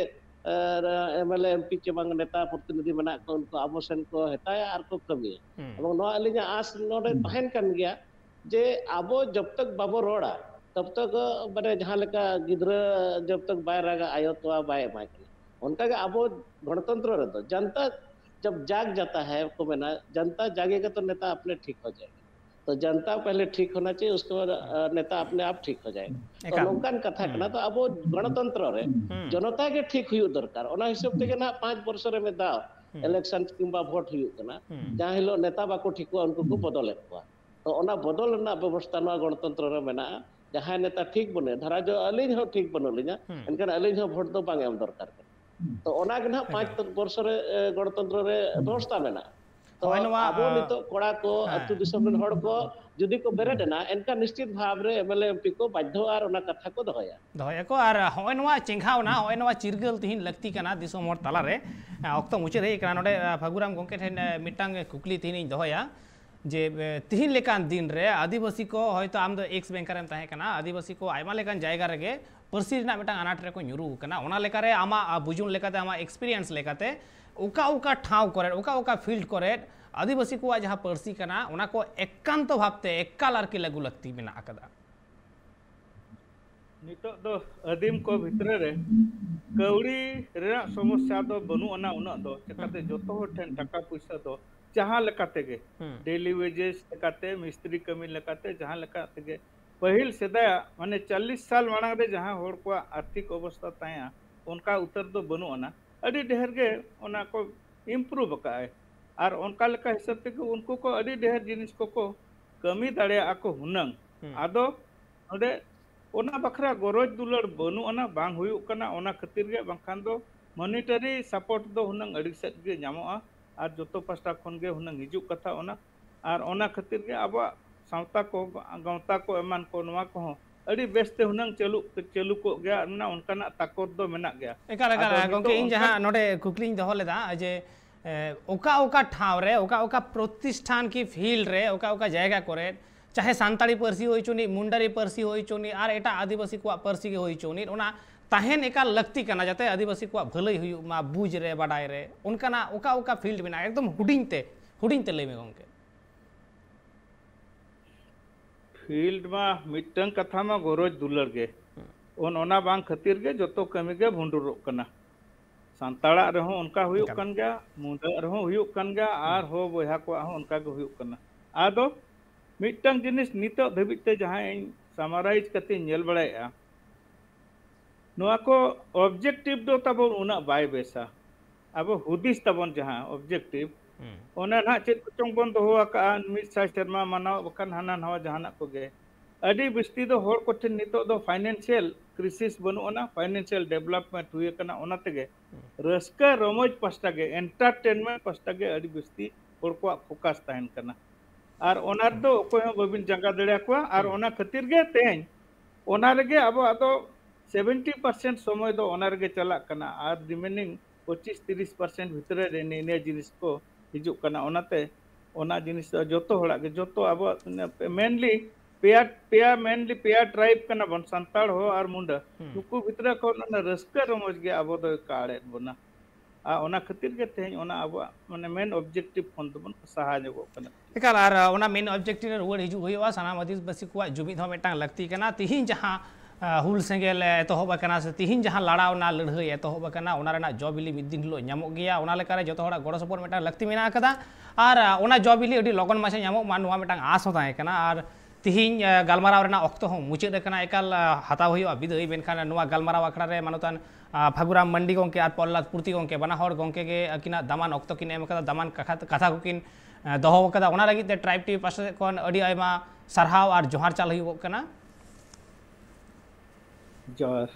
एमएलए एमपी के बांग नेता प्रतिनिधि मना को उनको आबोसन को हेताया आर को कमी एवं नो अलिना आस नोडे तहन कन गया जे आबो जब तक बाबो रोड़ा तब तक माने जहां लेका गिद्रा जब तक बाय रागा आयो तो बाय माय उनका के आबो गणतंत्र रे तो जनता जब जाग जाता है को मैंने जनता जागेगा तो नेता अपने ठीक हो जाएगा तो जनता पहले ठीक होना चाहिए उसके बाद नेता अपने आप ठीक हो जाएगा तो नौकान कथा करना तो अब गणतंत्र रे जनता के ठीक हुई दरकार ओना हिसाब ते ना 5 वर्ष रे में दाव इलेक्शन किंबा वोट हुई कना जहां हिलो नेता बाको ठीक हुआ उनको को बदल को तो ओना बदल ना व्यवस्था ना गणतंत्र रे मेना जहां नेता ठीक बने धरा जो अलिन हो ठीक बनलिना एनकन अलिन हो वोट दो बांग एम दरकार तो ओना के ना 5 वर्ष रे गणतंत्र रे व्यवस्था मेना तो अब नितो कोड़ा को अतु दिसम रे हड़ को जुदी को बेरेडना एनका निश्चित भाव रे एमएलए एमपी को बाध्य आर ओना कथा को दहया को आर होय नवा चेंघावना होय नवा चिरगल तिहिन लक्ति कना दिसम हर तला रे ऑक्तो मुचे रे कना नोडे फागुराम गोंके ठेन मिटांग कुकली तिहिन दहया जे तिहिन लेकान दिन रे आदिवासी को हयतो आम दो एक्स बैंकर एम ताहे कना आदिवासी को आयमा लेकान जायगा रे पर्सी रना मिटांग अनाट रे को ᱧᱩᱨᱩ कना ओना लेका रे आमा बुजुन लेकाते आमा एक्सपीरियंस लेकाते उका उका ठाव करे उका फिल्ड करे आदिवासी को जहां पर्सी कना ओना को एकांत भावते एकाल आर की लगु लगती मेना अकदा नितो दो आदिम को भितर रे कौड़ी रे समस्या दो बनु अना उना दो चकाते जोतो ठेन टका पैसा दो जहां लेकाते गे डेली वेजेस लेकाते मिस्त्री कमी लेकाते जहां लेकाते गे पहिल सेदा माने 40 साल मांग रे जहां होड़ को आर्थिक अवस्था ताया उनका उत्तर दो बनु अना अडी ढेर गे ओना को इम्प्रूव काए और उनका लेका हिसाब ते उनको को अडी ढेर जिनिस को कमी दाड़े आको हुनंग आदो ओडे ओना बखरा गरज दुलर बनु अना बांग हुयु कना ओना खातिर गे बांखान दो मॉनिटरी सपोर्ट दो हुनंग अडी सेट गे ᱧᱟᱢᱚᱜᱼᱟ और जोतो पास्टा खन गे हुनंग हिजु कथा ओना और ओना खातिर गे अब सावता को गावता को एमान को नवा को ᱟᱹᱰᱤ ᱵᱮᱥᱛᱮ ᱦᱩᱱᱟᱹᱝ ᱪᱟᱹᱞᱩ ᱠᱚᱜ ᱜᱮᱭᱟ ᱚᱱᱟ ᱚᱱᱠᱟᱱᱟᱜ ᱛᱟᱠᱚᱛ ᱫᱚ ᱢᱮᱱᱟᱜ ᱜᱮᱭᱟ ᱮᱠᱟᱞ ᱜᱚᱝᱠᱮ ᱤᱧ ᱡᱟᱦᱟᱸ ᱱᱚᱰᱮ ᱠᱩᱠᱞᱤᱧ ᱫᱚᱦᱚ ᱞᱮᱫᱟ ᱡᱮ ओका ठाव रे ओका प्रतिष्ठान की फील्ड रे ओका जायगा करे चाहे सानताड़ी पार्सी होई चुनी मुंडारी पार्सी होई चुनी और एटा आदिवासी को पार्सी के होई चुनी ओना ताहेन एका लगती करना जाते आदिवासी को भलई हुई मा बुझ रे बाडाय रे उनका ओका फील्ड में एकदम हुडिंगते लई में गंके फील्ड मा मिटन कथा मा गरज दुलर गे ओना बांग खातिर गे जतो कमी गे भुंडुरोक कना सानताड़ा रहो उनका हुयुक कन गया मुंडा रहो हुयुक कन गया आर हो बोया को उनका गे हुयुक कना आदो मिटन जिनिस नितो धबिते जहां समराइज कते नेल बड़ाया नोआ को ऑब्जेक्टिव दो तबो उना बाय बेसा अब हुदिस तबन जहां ऑब्जेक्टिव ओना ना चेत चोंग बन दो का मिट साइ शर्मा मानाव बकन हाना नवा जहाना को गे अडी बिस्ती दो होर कोठे नितो दो फाइनेंशियल क्राइसिस बनुना फाइनेंशियल डेवलपमेंट हुए कना ओना तेगे रस्का रमोज पास्टा गे एंटरटेनमेंट पास्टा गे अडी बिस्ती होर को फोकस ताहन कना आर ओनार दो कोय हो बबिन जंगा दड़िया को आर ओना खातिर गे तेन ओना रेगे अब आदो 70% समय दो ओना रेगे चला कना आर रिमेनिंग 25-30% भीतर रे ने जिनिस को हिजुक कना ओनाते ओना जिनिस जतो होड़ा गे जतो अब मेनली पेया ट्राइब कना बन संताड़ हो और मुंडा नुकु भितरा को ना रस्का रमोज गे अब दो काड़े बना आ ओना खातिर गे तेन ओना अब माने मेन ऑब्जेक्टिव फोन दबन सहा जगो कना एकाल आर ओना मेन ऑब्जेक्टिव रे रुवाड़ हिजु होइवा सानाम आदिवासी को जुमिद हो मेटांग लगती कना तिहिन जहां हुल सेंगेल एतोहब कना से तिहिन जहां लड़ावना लड़हई एतोहब कना ओना रेना जॉबिली मिद दिन हिलो ᱧᱟᱢᱚᱜ ᱜᱮᱭᱟ ᱚᱱᱟ ᱞᱮᱠᱟᱨᱮ ᱡᱚᱛᱚ ᱦᱚᱲᱟᱜ ᱜᱚᱲᱚ ᱥᱚᱯᱚᱦᱚᱫ ᱢᱮᱴᱟᱝ ᱞᱟᱹᱠᱛᱤ ᱢᱮᱱᱟᱜ ᱟᱠᱟᱫᱟ ᱟᱨ ᱚᱱᱟ ᱡᱚᱵᱤᱞᱤ ᱟᱹᱰᱤ ᱞᱚᱜᱚᱱ ᱢᱟᱪᱷᱟ ᱧᱟᱢᱚᱜ ᱢᱟ ᱱᱚᱣᱟ ᱢᱮᱴᱟᱝ ᱟᱥ ᱦᱚᱸ ᱛᱟᱦᱮᱸ ᱠᱟᱱᱟ ᱟᱨ तिहिन गलमाराव रेना ऑक्तो हो मुचाद कना एकाल हताव हुआ विदाय बेनखान नोआ गलमाराव आखड़ा रे मानतान फागुराम मंडी गंके और पल्लाद पूर्ति गंके बना हर गंके गे अकिना दामान ऑक्तो किन एम कदा दामान कथा को किन दोहो कदा ओना लगी ते ट्राइब टीवी पासे कोन अडी आयमा सरहाव और जोहार चाल हुई कना जोहार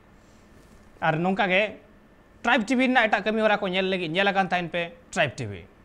और नोंका गे ट्राइब टीवी ना एटा कमी होरा को नेल लगी नेल कान ताइन पे ट्राइब टीवी